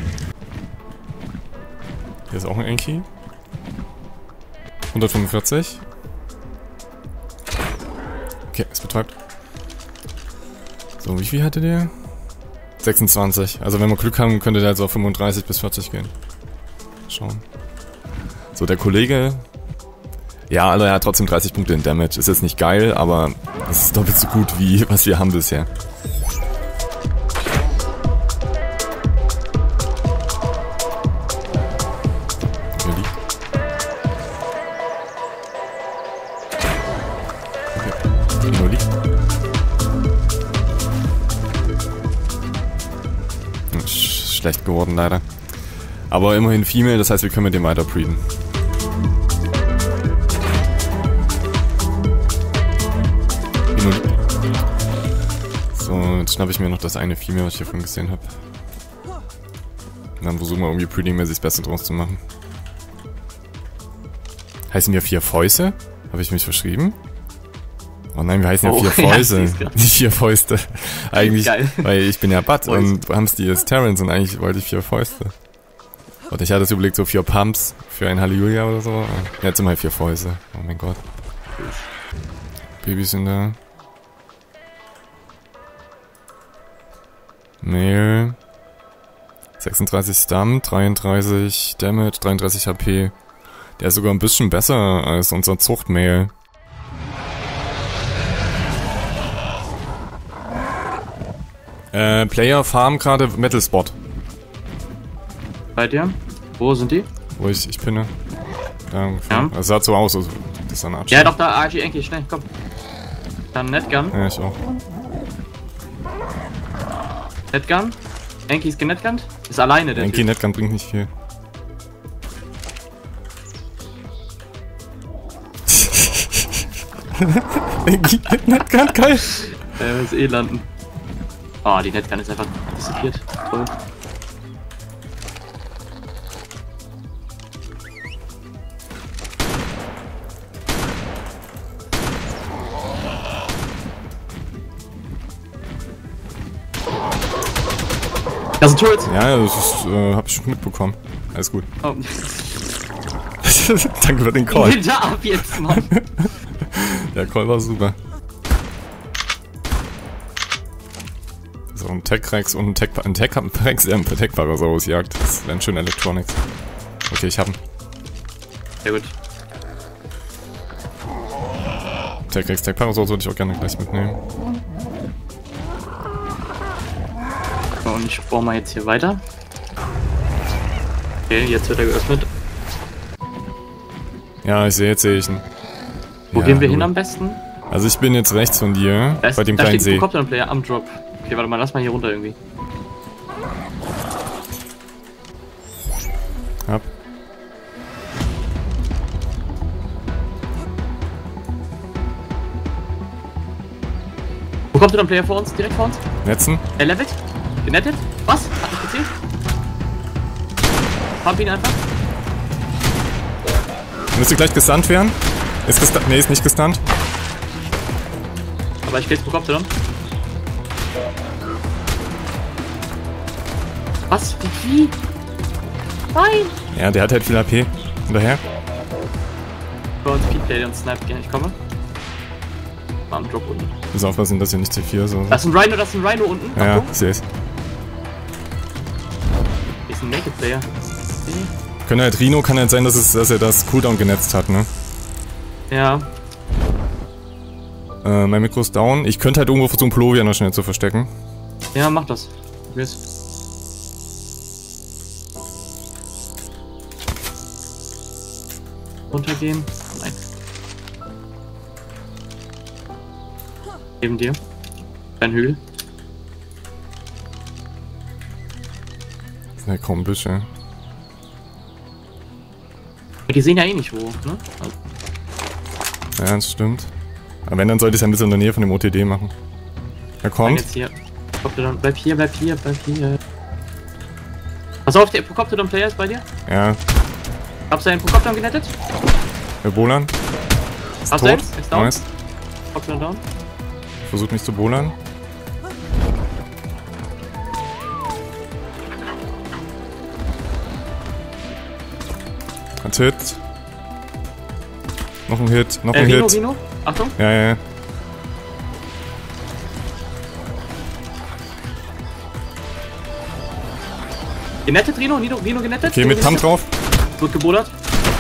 Speaker 4: Hier ist auch ein Enki. hundertfünfundvierzig. Okay, es betäubt. So, wie viel hatte der? sechsundzwanzig. Also wenn wir Glück haben, könnte der jetzt auf fünfunddreißig bis vierzig gehen. Schauen. So, der Kollege... Ja, also er hat trotzdem dreißig Punkte in Damage. Ist jetzt nicht geil, aber es ist doppelt so gut wie was wir haben bisher. Schlecht geworden, leider. Aber immerhin Female, das heißt, wir können mit dem weiter breeden. So, jetzt schnappe ich mir noch das eine Female, was ich hier vorhin gesehen habe. Und dann versuchen wir irgendwie breeding-mäßig das Beste draus zu machen. Heißen wir vier Fäuste? Habe ich mich verschrieben? Oh nein, wir heißen ja oh, vier Fäuste, ja, nicht vier Fäuste. Eigentlich, geil. Weil ich bin ja Bud und Hamsti ist Terrence und eigentlich wollte ich vier Fäuste. Und ich hatte es überlegt, so vier Pumps für ein Halleluja oder so. Jetzt sind halt vier Fäuste. Oh mein Gott. Babys sind da. Mail. sechsunddreißig Stam, dreiunddreißig Damage, dreiunddreißig H P. Der ist sogar ein bisschen besser als unser Zuchtmail. Äh, Player farm gerade Metal Spot.
Speaker 3: Bei dir? Wo sind die?
Speaker 4: Wo ich, ich pinne. Da ungefähr.
Speaker 3: Ja.
Speaker 4: Das sah so aus, also das ist eine Art.
Speaker 3: Ja, doch, da, Archie, Enki, schnell, komm. Dann Netgun.
Speaker 4: Ja, ich auch.
Speaker 3: Netgun. Enki ist genetgunnt. Ist alleine, der
Speaker 4: Enki Netgun bringt nicht viel. Enki Netgun, geil.
Speaker 3: Er ist eh landen. Oh, die Netgun ist einfach dissipiert. Toll. Das ist ein Turret.
Speaker 4: Ja, das ist, äh, hab ich schon mitbekommen. Alles gut.
Speaker 3: Oh.
Speaker 4: Danke für den Call.
Speaker 3: Hinter ab jetzt, Mann.
Speaker 4: Der Call war super. So, ein Tech-Rex und ein Tech... Ein Tech-Rex, der ein Tech-Parasaurus jagt. Das ist ein schöner Electronics. Okay, ich hab ihn.
Speaker 3: Sehr gut.
Speaker 4: Tech X Tech Parasol sollte ich auch gerne gleich mitnehmen.
Speaker 3: So, und ich baue mal jetzt hier weiter. Okay, jetzt wird er geöffnet.
Speaker 4: Ja, ich sehe, jetzt sehe ich ihn.
Speaker 3: Wo
Speaker 4: ja,
Speaker 3: gehen wir
Speaker 4: gut.
Speaker 3: hin am besten?
Speaker 4: Also ich bin jetzt rechts von dir,
Speaker 3: Da, ist,
Speaker 4: bei dem
Speaker 3: da
Speaker 4: kleinen
Speaker 3: steht ein
Speaker 4: See.
Speaker 3: Copter-Player am Drop. Okay, warte mal, lass mal hier runter irgendwie.
Speaker 4: Hab.
Speaker 3: Wo kommt denn ein Player vor uns? Direkt vor uns?
Speaker 4: Netzen.
Speaker 3: Er levelt? Genettet? Was? Hat nicht gezählt? Pump ihn einfach.
Speaker 4: Müsste gleich gestunt werden. Ist gestunt? Nee, ist nicht gestunt.
Speaker 3: Aber ich gehe jetzt pro Kopf dann. Was? Wie? Wie? Nein!
Speaker 4: Ja, der hat halt viel A P. Hinterher.
Speaker 3: Bei uns Speedplay und Snipe gehen. Ich komme. Mal am Drop unten.
Speaker 4: Muss aufpassen, dass hier nicht C vier so.
Speaker 3: Das ist ein Rhino, das ist ein Rhino unten.
Speaker 4: Ja,
Speaker 3: Achtung.
Speaker 4: ich seh's.
Speaker 3: Ist ein Naked Player.
Speaker 4: Könnte halt Rhino, kann halt sein, dass, es, dass er das Cooldown genetzt hat, ne?
Speaker 3: Ja.
Speaker 4: Äh, mein Mikro ist down. Ich könnte halt irgendwo versuchen, Plovia noch schnell zu verstecken.
Speaker 3: Ja, mach das. Probier's. Runtergehen. Nein. Neben dir. Dein Hügel.
Speaker 4: Das sind halt kaum Büsche.
Speaker 3: Die sehen ja eh nicht wo, ne? Also,
Speaker 4: Ja, das stimmt. Aber wenn, dann sollte ich es ein bisschen in der Nähe von dem O T D machen. Er
Speaker 3: nein,
Speaker 4: kommt.
Speaker 3: jetzt hier. Coptodon, bleib hier, bleib hier, bleib hier. Pass auf, der Coptodon Player ist bei dir.
Speaker 4: Ja,
Speaker 3: Habst du einen Coptodon genettet?
Speaker 4: der Bolan. Ist
Speaker 3: Hast du
Speaker 4: tot.
Speaker 3: eins? Ist down.
Speaker 4: Nice.
Speaker 3: Coptodon down.
Speaker 4: Versucht mich zu bolan. Hat Hit. Noch ein Hit, noch
Speaker 3: Äh,
Speaker 4: ein
Speaker 3: Rino,
Speaker 4: Hit.
Speaker 3: Rino. Achtung.
Speaker 4: Ja, ja, ja.
Speaker 3: Genettet, Rino, Rino, Rino genettet.
Speaker 4: Okay,
Speaker 3: Rino
Speaker 4: mit Pump
Speaker 3: genettet.
Speaker 4: drauf.
Speaker 3: Wird gebodert.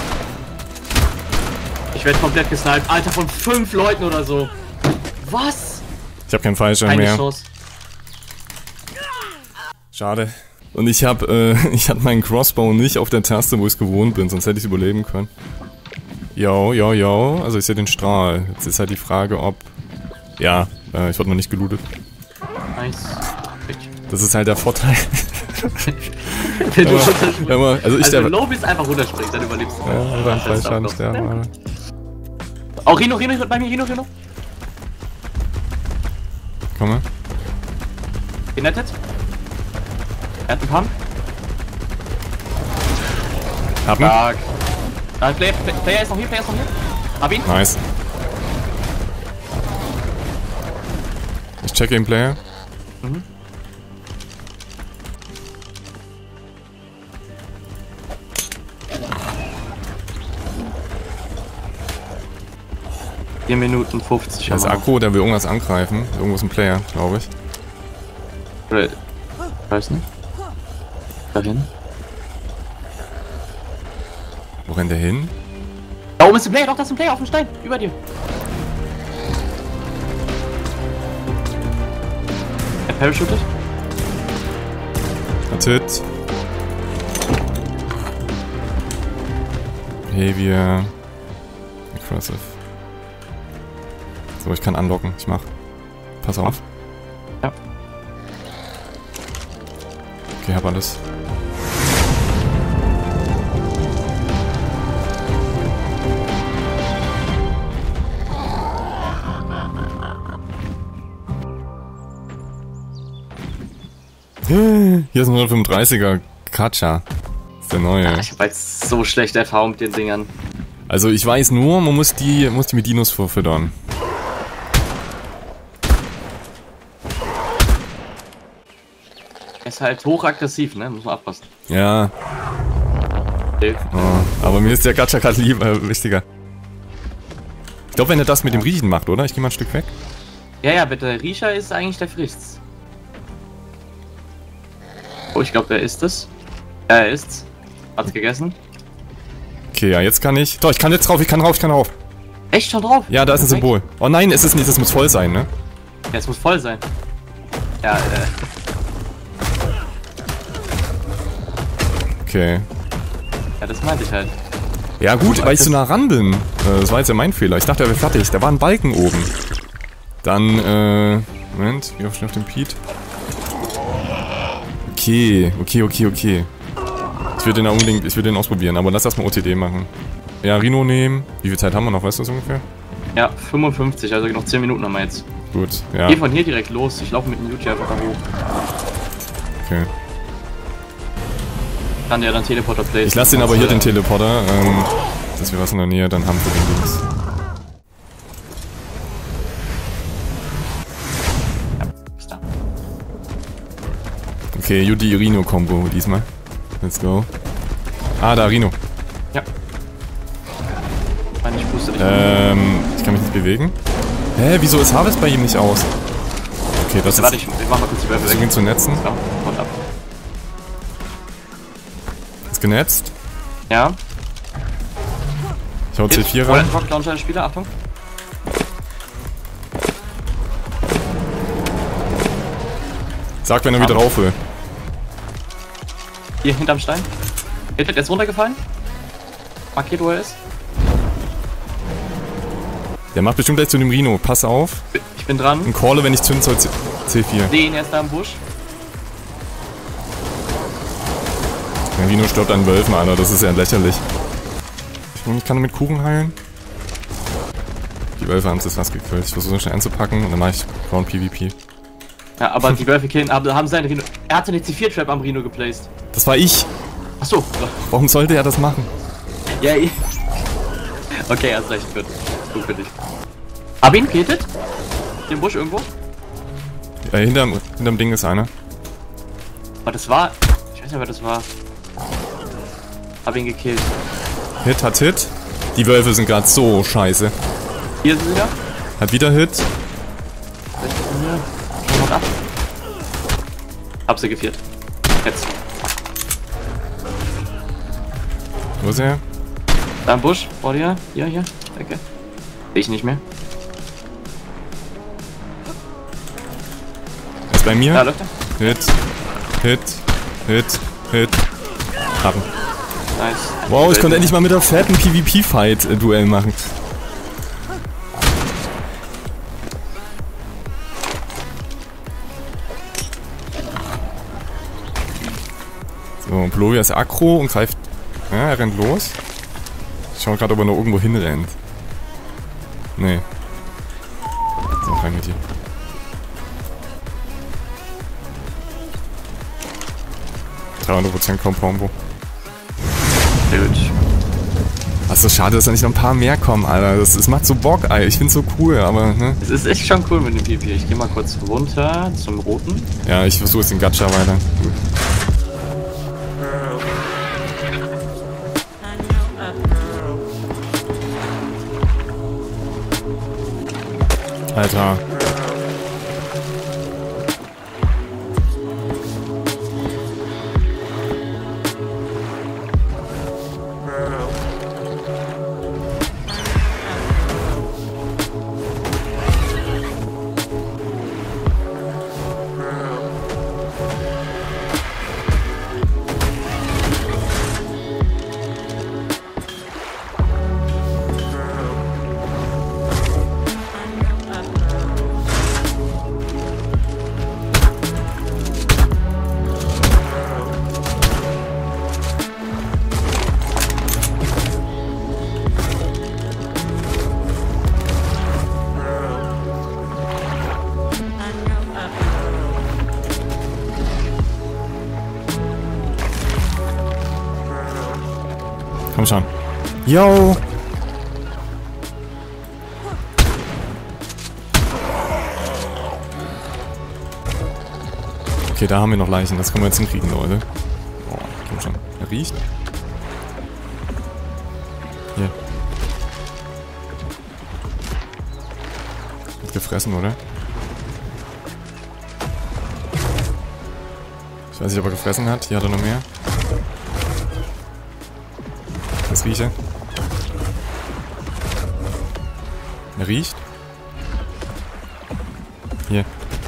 Speaker 3: Ich werde komplett gesniped. Alter, von fünf Leuten oder so. Was?
Speaker 4: Ich habe keinen Fallschirm
Speaker 3: Keine
Speaker 4: mehr.
Speaker 3: Chance.
Speaker 4: Schade. Und ich habe, äh, ich hatte meinen Crossbow nicht auf der Taste, wo ich es gewohnt bin, sonst hätte ich es überleben können. Jo, jo, jo. Also ich sehe den Strahl. Jetzt ist halt die Frage, ob... Ja, äh, ich wurde noch nicht gelootet.
Speaker 3: Nice. Perfekt.
Speaker 4: Das ist halt der Vorteil.
Speaker 3: Wenn du
Speaker 4: Aber-
Speaker 3: runterspringst.
Speaker 4: aber- also ich
Speaker 3: Also
Speaker 4: sterbe.
Speaker 3: wenn du low bist, einfach runterspringst, dann überlebst du.
Speaker 4: Ja, oder
Speaker 3: Dann
Speaker 4: Fallschaden
Speaker 3: fällst du ab,
Speaker 4: sterben, Alter.
Speaker 3: Oh, Rino, Rino, Rino, bei mir, Rino, Rino.
Speaker 4: Komm mal.
Speaker 3: Genettet. Er hat einen Pump.
Speaker 4: Hab ihn.
Speaker 3: Stark. Ah, Player, Player ist noch hier, Player ist noch hier. Hab ihn.
Speaker 4: Nice. Ich checke den Player.
Speaker 3: Mhm. vier Minuten fünfzig.
Speaker 4: Der ist
Speaker 3: haben wir
Speaker 4: Akku, der will irgendwas angreifen. Irgendwo ist ein Player, glaube ich.
Speaker 3: noch. Oder- Weiß nicht. Dahin.
Speaker 4: Wo rennt der hin?
Speaker 3: Da oben ist ein Player, doch, da ist ein Player auf dem Stein. Über dir. Er parachutet.
Speaker 4: Hat Hit. Behavior. Aggressive. So, ich kann anlocken. Ich mach. Pass auf.
Speaker 3: Ja.
Speaker 4: Okay, hab alles. Hier ist ein hundertfünfunddreißiger Kacha. Das ist der neue.
Speaker 3: Ich hab jetzt so schlechte Erfahrung mit den Dingern.
Speaker 4: Also ich weiß nur, man muss die, muss die mit Dinos vorfüttern.
Speaker 3: Er ist halt hochaggressiv, ne? Muss man aufpassen.
Speaker 4: Ja,
Speaker 3: Okay.
Speaker 4: oh, aber mir ist der Gacha gerade lieber, äh, wichtiger. Ich glaube, wenn er das mit dem Riechen macht, oder? Ich gehe mal ein Stück weg.
Speaker 3: Ja, ja, bitte. Riecher ist eigentlich der frischste. Oh, ich glaube, er ist es. Ja, er ist's. Hat's gegessen.
Speaker 4: Okay, ja, jetzt kann ich. Doch, ich kann jetzt drauf, ich kann drauf, ich kann drauf.
Speaker 3: Echt schon drauf?
Speaker 4: Ja, da ist ein Symbol. Oh nein, es ist nicht, es muss voll sein, ne?
Speaker 3: Ja, es muss voll sein. Ja, äh.
Speaker 4: Okay.
Speaker 3: Ja, das meinte ich halt.
Speaker 4: Ja gut, weil ich so nah ran bin. Äh, das war jetzt ja mein Fehler. Ich dachte, er wäre fertig. Da war ein Balken oben. Dann, äh... Moment, wie oft auf den Pete? Okay, okay, okay, okay. Ich würde den unbedingt, ich würde den ausprobieren, aber lass erstmal O T D machen. Ja, Rhino nehmen. Wie viel Zeit haben wir noch, weißt du das ungefähr?
Speaker 3: Ja, fünfundfünfzig, also noch zehn Minuten haben wir jetzt.
Speaker 4: Gut, ja.
Speaker 3: Geh von hier direkt los, ich laufe mit dem Yuti einfach da hoch.
Speaker 4: Okay.
Speaker 3: Kann der dann Teleporter placen.
Speaker 4: Ich lasse den aber hier, den Teleporter, ähm, dass wir was in der Nähe dann haben für den Dings.
Speaker 3: Ja, ist da.
Speaker 4: Okay, Yuti-Rhino-Kombo diesmal. Let's go. Ah, da, Rhino.
Speaker 3: Ja. Nein, ich puste dich.
Speaker 4: Ähm, ich kann mich nicht bewegen. Hä, wieso ist Harvest bei ihm nicht aus? Okay, das
Speaker 3: Warte,
Speaker 4: ist...
Speaker 3: ich, ich mach mal kurz die Wölfe
Speaker 4: Versuch ihn zu netzen.
Speaker 3: Ja, und ab.
Speaker 4: Ist genetzt.
Speaker 3: Ja.
Speaker 4: Ich hau C vier
Speaker 3: Rocket
Speaker 4: ran.
Speaker 3: Rocket Launcher Spieler, Achtung.
Speaker 4: Sag, wenn er wieder rauf will.
Speaker 3: Hier hinterm Stein. Hitler, der ist runtergefallen. Markiert, wo er ist.
Speaker 4: Der macht bestimmt gleich zu dem Rhino. Pass auf.
Speaker 3: Ich bin dran.
Speaker 4: Ein Caller, wenn ich zünden soll, C vier.
Speaker 3: Den, er ist da im Busch.
Speaker 4: Der Rhino stirbt an Wölfen, Alter. Das ist ja lächerlich. Ich kann mit Kuchen heilen. Die Wölfe haben es jetzt was gekillt. Ich versuche schnell anzupacken und dann mache ich Ground PvP.
Speaker 3: Ja, aber die Wölfe killen, aber haben seinen Rhino. Er hatte eine C vier Trap am Rhino geplaced.
Speaker 4: Das war ich.
Speaker 3: Achso.
Speaker 4: Warum sollte er das machen?
Speaker 3: Ja, ich. Okay, er ist recht gut. Gut für dich. Hab ihn gekillt? Im Busch irgendwo?
Speaker 4: Ja, hinterm, hinterm Ding ist einer.
Speaker 3: Aber das war. Ich weiß nicht, wer das war. Hab ihn gekillt.
Speaker 4: Hit hat Hit. Die Wölfe sind gerade so scheiße.
Speaker 3: Hier sind sie wieder.
Speaker 4: Hat wieder Hit.
Speaker 3: Haut ab. Hab sie geviert. Jetzt.
Speaker 4: Wo ist er?
Speaker 3: Da im Busch, vor dir. Hier, hier. Danke. Seh ich nicht mehr.
Speaker 4: Er ist bei mir.
Speaker 3: Da läuft er.
Speaker 4: Hit. Hit. Hit. Hit. Haben.
Speaker 3: Nice.
Speaker 4: Wow, ich konnte endlich mal mit der fetten PvP-Fight-Duell machen. So, Plovia ist aggro und greift... Ja, er rennt los. Ich schau gerade, ob er noch irgendwo hinrennt. Nee. So, rein mit dir. dreihundert Prozent Compo.
Speaker 3: Sehr gut.
Speaker 4: Achso, schade, dass da nicht noch ein paar mehr kommen, Alter. Das, das macht so Bock, Alter. Ich find's so cool, aber, ne?
Speaker 3: Es ist echt schon cool mit dem PvP. Ich geh mal kurz runter zum Roten.
Speaker 4: Ja, ich versuche jetzt den Gacha weiter. Gut. Alter. Komm schon. Yo! Okay, da haben wir noch Leichen. Das können wir jetzt hinkriegen, Leute. Boah, komm schon. Er riecht. Hier. Hat gefressen, oder? Ich weiß nicht, ob er gefressen hat. Hier hat er noch mehr. Das rieche. Er riecht. Hier.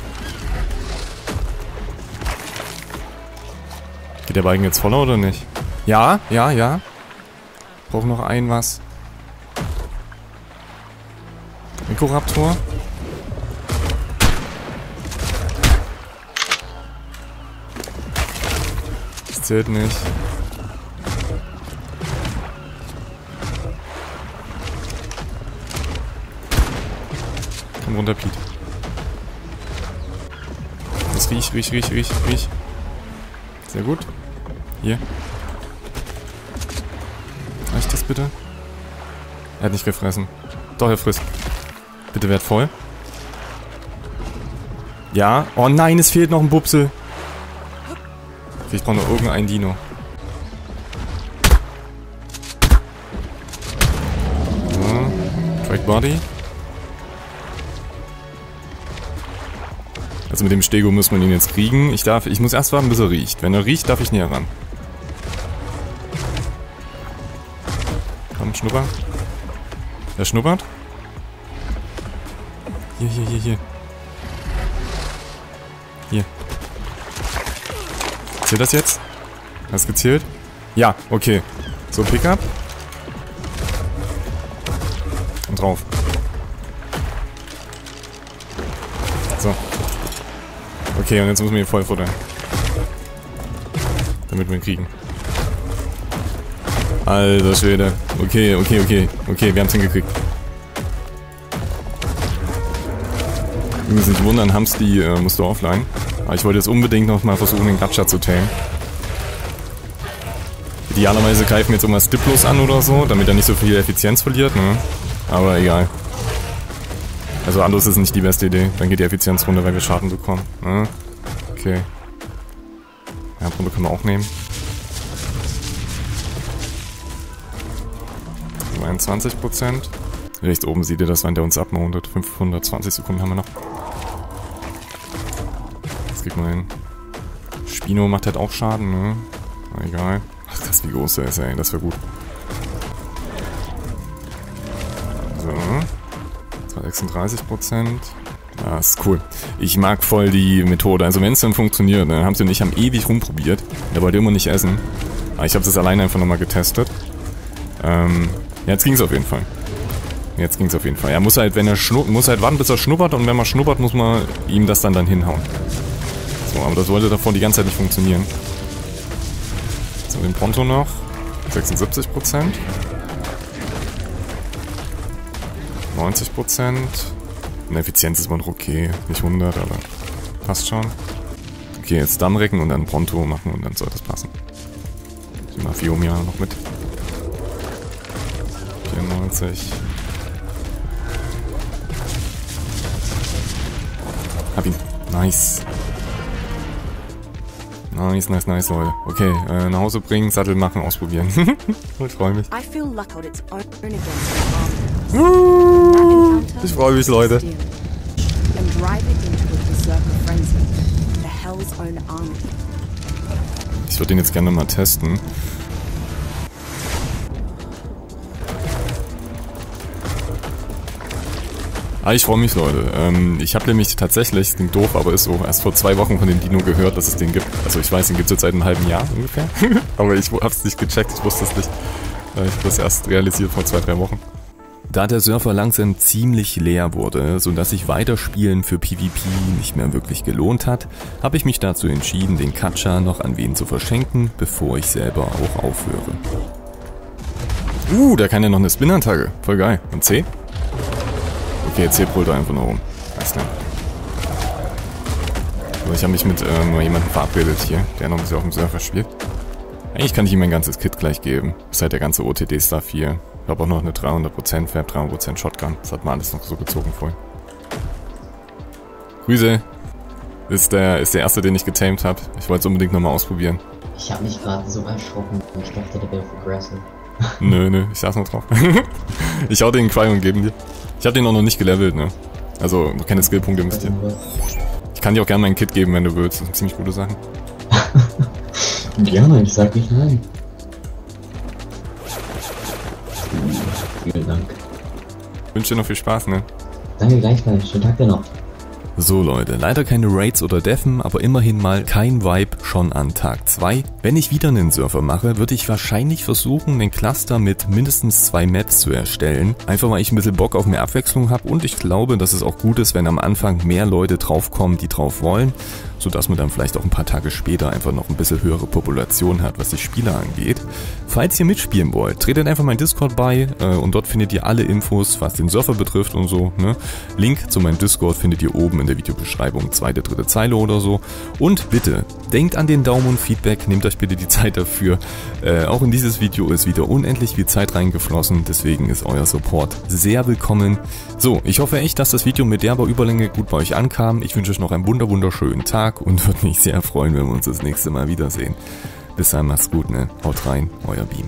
Speaker 4: Geht der Balken jetzt voller oder nicht? Ja, ja, ja. Brauch noch ein was. Mikroraptor. Das zählt nicht. Komm runter, Pete. Das riecht, riecht, riecht, riecht, riecht. Sehr gut. Hier. Reicht das bitte? Er hat nicht gefressen. Doch, er frisst. Bitte werd voll. Ja. Oh nein, es fehlt noch ein Bupsel. Okay, ich brauche noch irgendeinen Dino. So. Track Body. Also mit dem Stego muss man ihn jetzt kriegen. Ich darf, ich muss erst warten, bis er riecht. Wenn er riecht, darf ich näher ran. Komm, schnupper. Er schnuppert. Hier, hier, hier, hier. Hier. Zählt das jetzt? Hast du gezählt? Ja, okay. So, Pickup. Und drauf. So. Okay, und jetzt müssen wir ihn voll futtern. Damit wir ihn kriegen. Alter Schwede. Okay, okay, okay. Okay, wir haben es hingekriegt. Wir müssen nicht wundern, Hamsti äh, musste offline. Aber ich wollte jetzt unbedingt noch mal versuchen, den Gacha zu tamen. Idealerweise greifen wir jetzt irgendwas Diplos an oder so, damit er nicht so viel Effizienz verliert, ne? Aber egal. Also anders ist nicht die beste Idee. Dann geht die Effizienz runter, weil wir Schaden bekommen. Ne? Okay. Ja, runter können wir auch nehmen. einundzwanzig Prozent. Rechts oben seht ihr das, wenn der uns abmountet. fünfhundertzwanzig Sekunden haben wir noch. Das kriegt man hin. Spino macht halt auch Schaden, ne? Na, egal. Ach krass, wie groß der ist, ey. Das wäre gut. So. sechsunddreißig Prozent. Ja, ist cool. Ich mag voll die Methode. Also wenn es dann funktioniert, ne? Haben sie und ich haben ewig rumprobiert. Der wollte immer nicht essen. Aber ich habe das alleine einfach nochmal getestet. Ähm, ja, jetzt ging es auf jeden Fall. Jetzt ging es auf jeden Fall. Er muss halt, wenn er schnuppert, muss halt warten, bis er schnuppert, und wenn man schnuppert, muss man ihm das dann dann hinhauen. So, aber das wollte davor die ganze Zeit nicht funktionieren. So, den Pronto noch. sechsundsiebzig Prozent. neunzig Prozent. In Effizienz ist man noch okay. Nicht hundert, aber passt schon. Okay, jetzt Dammrecken und dann Pronto machen und dann soll das passen. Ich nehme mal Fiomia noch mit. vierundneunzig. Hab ihn. Nice. Nice, nice, nice, Leute. Okay, äh, nach Hause bringen, Sattel machen, ausprobieren. Ich freue mich. Uh, ich freue mich, Leute. Ich würde den jetzt gerne mal testen. Ah, ich freue mich, Leute. Ähm, ich habe nämlich tatsächlich, das klingt doof, aber ist so, erst vor zwei Wochen von dem Dino gehört, dass es den gibt. Also ich weiß, den gibt es jetzt seit einem halben Jahr ungefähr. Aber ich hab's nicht gecheckt, ich wusste es nicht. Ich habe das erst realisiert vor zwei, drei Wochen. Da der Server langsam ziemlich leer wurde, sodass sich Weiterspielen für PvP nicht mehr wirklich gelohnt hat, habe ich mich dazu entschieden, den Gacha noch an wen zu verschenken, bevor ich selber auch aufhöre. Uh, da kann ja noch eine Spin-Attacke. Voll geil. Und C? Okay, jetzt hier brüllt er einfach nur rum. Weiß nicht. Also ich habe mich mit ähm, jemandem verabredet hier, der noch ein bisschen auf dem Surfer spielt. Eigentlich kann ich ihm mein ganzes Kit gleich geben. Ist halt der ganze O T D-Stuff hier. Ich habe auch noch eine dreihundert Prozent Fab, dreihundert Prozent Shotgun. Das hat man alles noch so gezogen vorhin. Grüße. Ist der, ist der erste, den ich getamed habe. Ich wollte es unbedingt nochmal ausprobieren.
Speaker 5: Ich habe mich gerade so erschrocken. Ich dachte, der wäre progressive.
Speaker 4: Nö, nö, ich saß noch drauf. Ich hau den Cryo und geben dir. Ich hab den auch noch nicht gelevelt, ne? Also, noch keine Skillpunkte müsst ihr. Ich kann dir auch gerne mein Kit geben, wenn du willst. Das sind ziemlich gute Sachen.
Speaker 5: Gerne, ich sag nicht nein. Vielen Dank.
Speaker 4: wünsche dir noch viel Spaß, ne?
Speaker 5: Danke gleichfalls. Schönen Tag dir noch.
Speaker 1: So Leute, leider keine Raids oder Defen, aber immerhin mal kein Vibe schon an Tag zwei. Wenn ich wieder einen Surfer mache, würde ich wahrscheinlich versuchen, einen Cluster mit mindestens zwei Maps zu erstellen. Einfach weil ich ein bisschen Bock auf mehr Abwechslung habe und ich glaube, dass es auch gut ist, wenn am Anfang mehr Leute draufkommen, die drauf wollen, sodass man dann vielleicht auch ein paar Tage später einfach noch ein bisschen höhere Population hat, was die Spieler angeht. Falls ihr mitspielen wollt, tretet einfach mein Discord bei äh, und dort findet ihr alle Infos, was den Surfer betrifft und so. Ne? Link zu meinem Discord findet ihr oben in der Videobeschreibung, zweite, dritte Zeile oder so. Und bitte, denkt an den Daumen und Feedback, nehmt euch bitte die Zeit dafür. Äh, auch in dieses Video ist wieder unendlich viel Zeit reingeflossen, deswegen ist euer Support sehr willkommen. So, ich hoffe echt, dass das Video mit derber Überlänge gut bei euch ankam. Ich wünsche euch noch einen wunder wunderschönen Tag und würde mich sehr freuen, wenn wir uns das nächste Mal wiedersehen. Bis dann, macht's gut, ne? Haut rein, euer Beam.